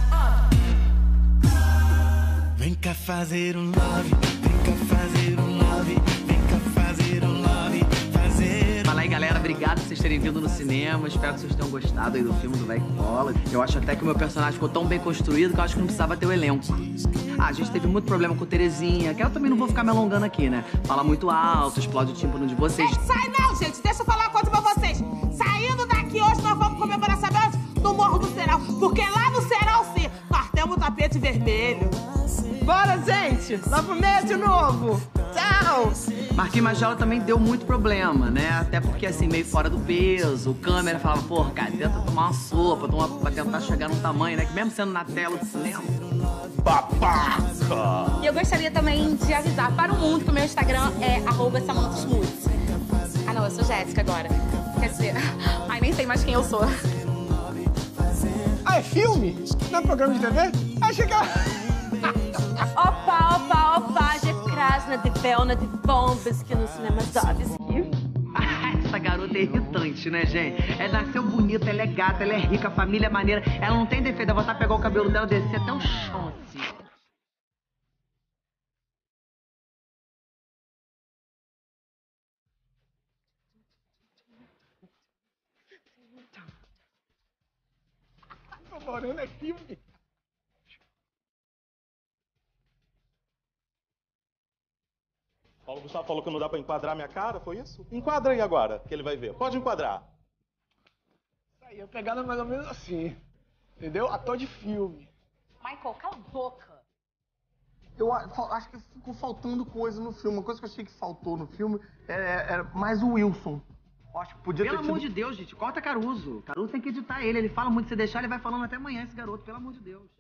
Vem cá fazer um love, vem cá fazer um love, vem cá fazer um love, fazer. Fala aí, galera, obrigado por vocês terem vindo no cinema. Espero que vocês tenham gostado aí do filme do Vai Que Cola. Eu acho até que o meu personagem ficou tão bem construído que eu acho que não precisava ter o elenco. A gente teve muito problema com Terezinha, que eu também não vou ficar me alongando aqui, né? Fala muito alto, explode o tímpano de vocês. Sai não, gente, deixa eu falar uma coisa pra vocês. Saindo daqui hoje, nós vamos comemorar, sabe onde? No Morro do Serão, porque lá no Serão, sim, nós temos o tapete vermelho. Bora, gente! Lá pro meio de novo! Tchau! Marquinhos Magela também deu muito problema, né? Até porque, assim, meio fora do peso. O câmera falava, porra, cara, tenta tomar uma sopa, pra tentar chegar num tamanho, né? Que mesmo sendo na tela do cinema. Babaca! E eu gostaria também de avisar para o mundo que o meu Instagram é @SamanthaSmooths. Ah, não, eu sou Jéssica agora. Quer dizer, ai, nem sei mais quem eu sou. Ah, é filme? Não é programa de TV? Achei que... Opa, de krasna, de velna, de bombas que no cinema Zavski. Essa garota é irritante, né, gente? Ela nasceu bonita, ela é gata, ela é rica, a família é maneira. Ela não tem defeito, ela vai pegar o cabelo dela e descer até o chão, assim. Namorando é filme. Paulo Gustavo falou que não dá pra enquadrar minha cara, foi isso? Enquadra aí agora, que ele vai ver. Pode enquadrar. Isso aí, a pegada é mais ou menos assim. Entendeu? Ator de filme. Michael, cala a boca. Eu acho que ficou faltando coisa no filme. Uma coisa que eu achei que faltou no filme era mais o Wilson. Acho que podia ter Pelo tido... amor de Deus, gente, corta Caruso. Caruso tem que editar ele. Ele fala muito, se deixar, ele vai falando até amanhã, esse garoto. Pelo amor de Deus.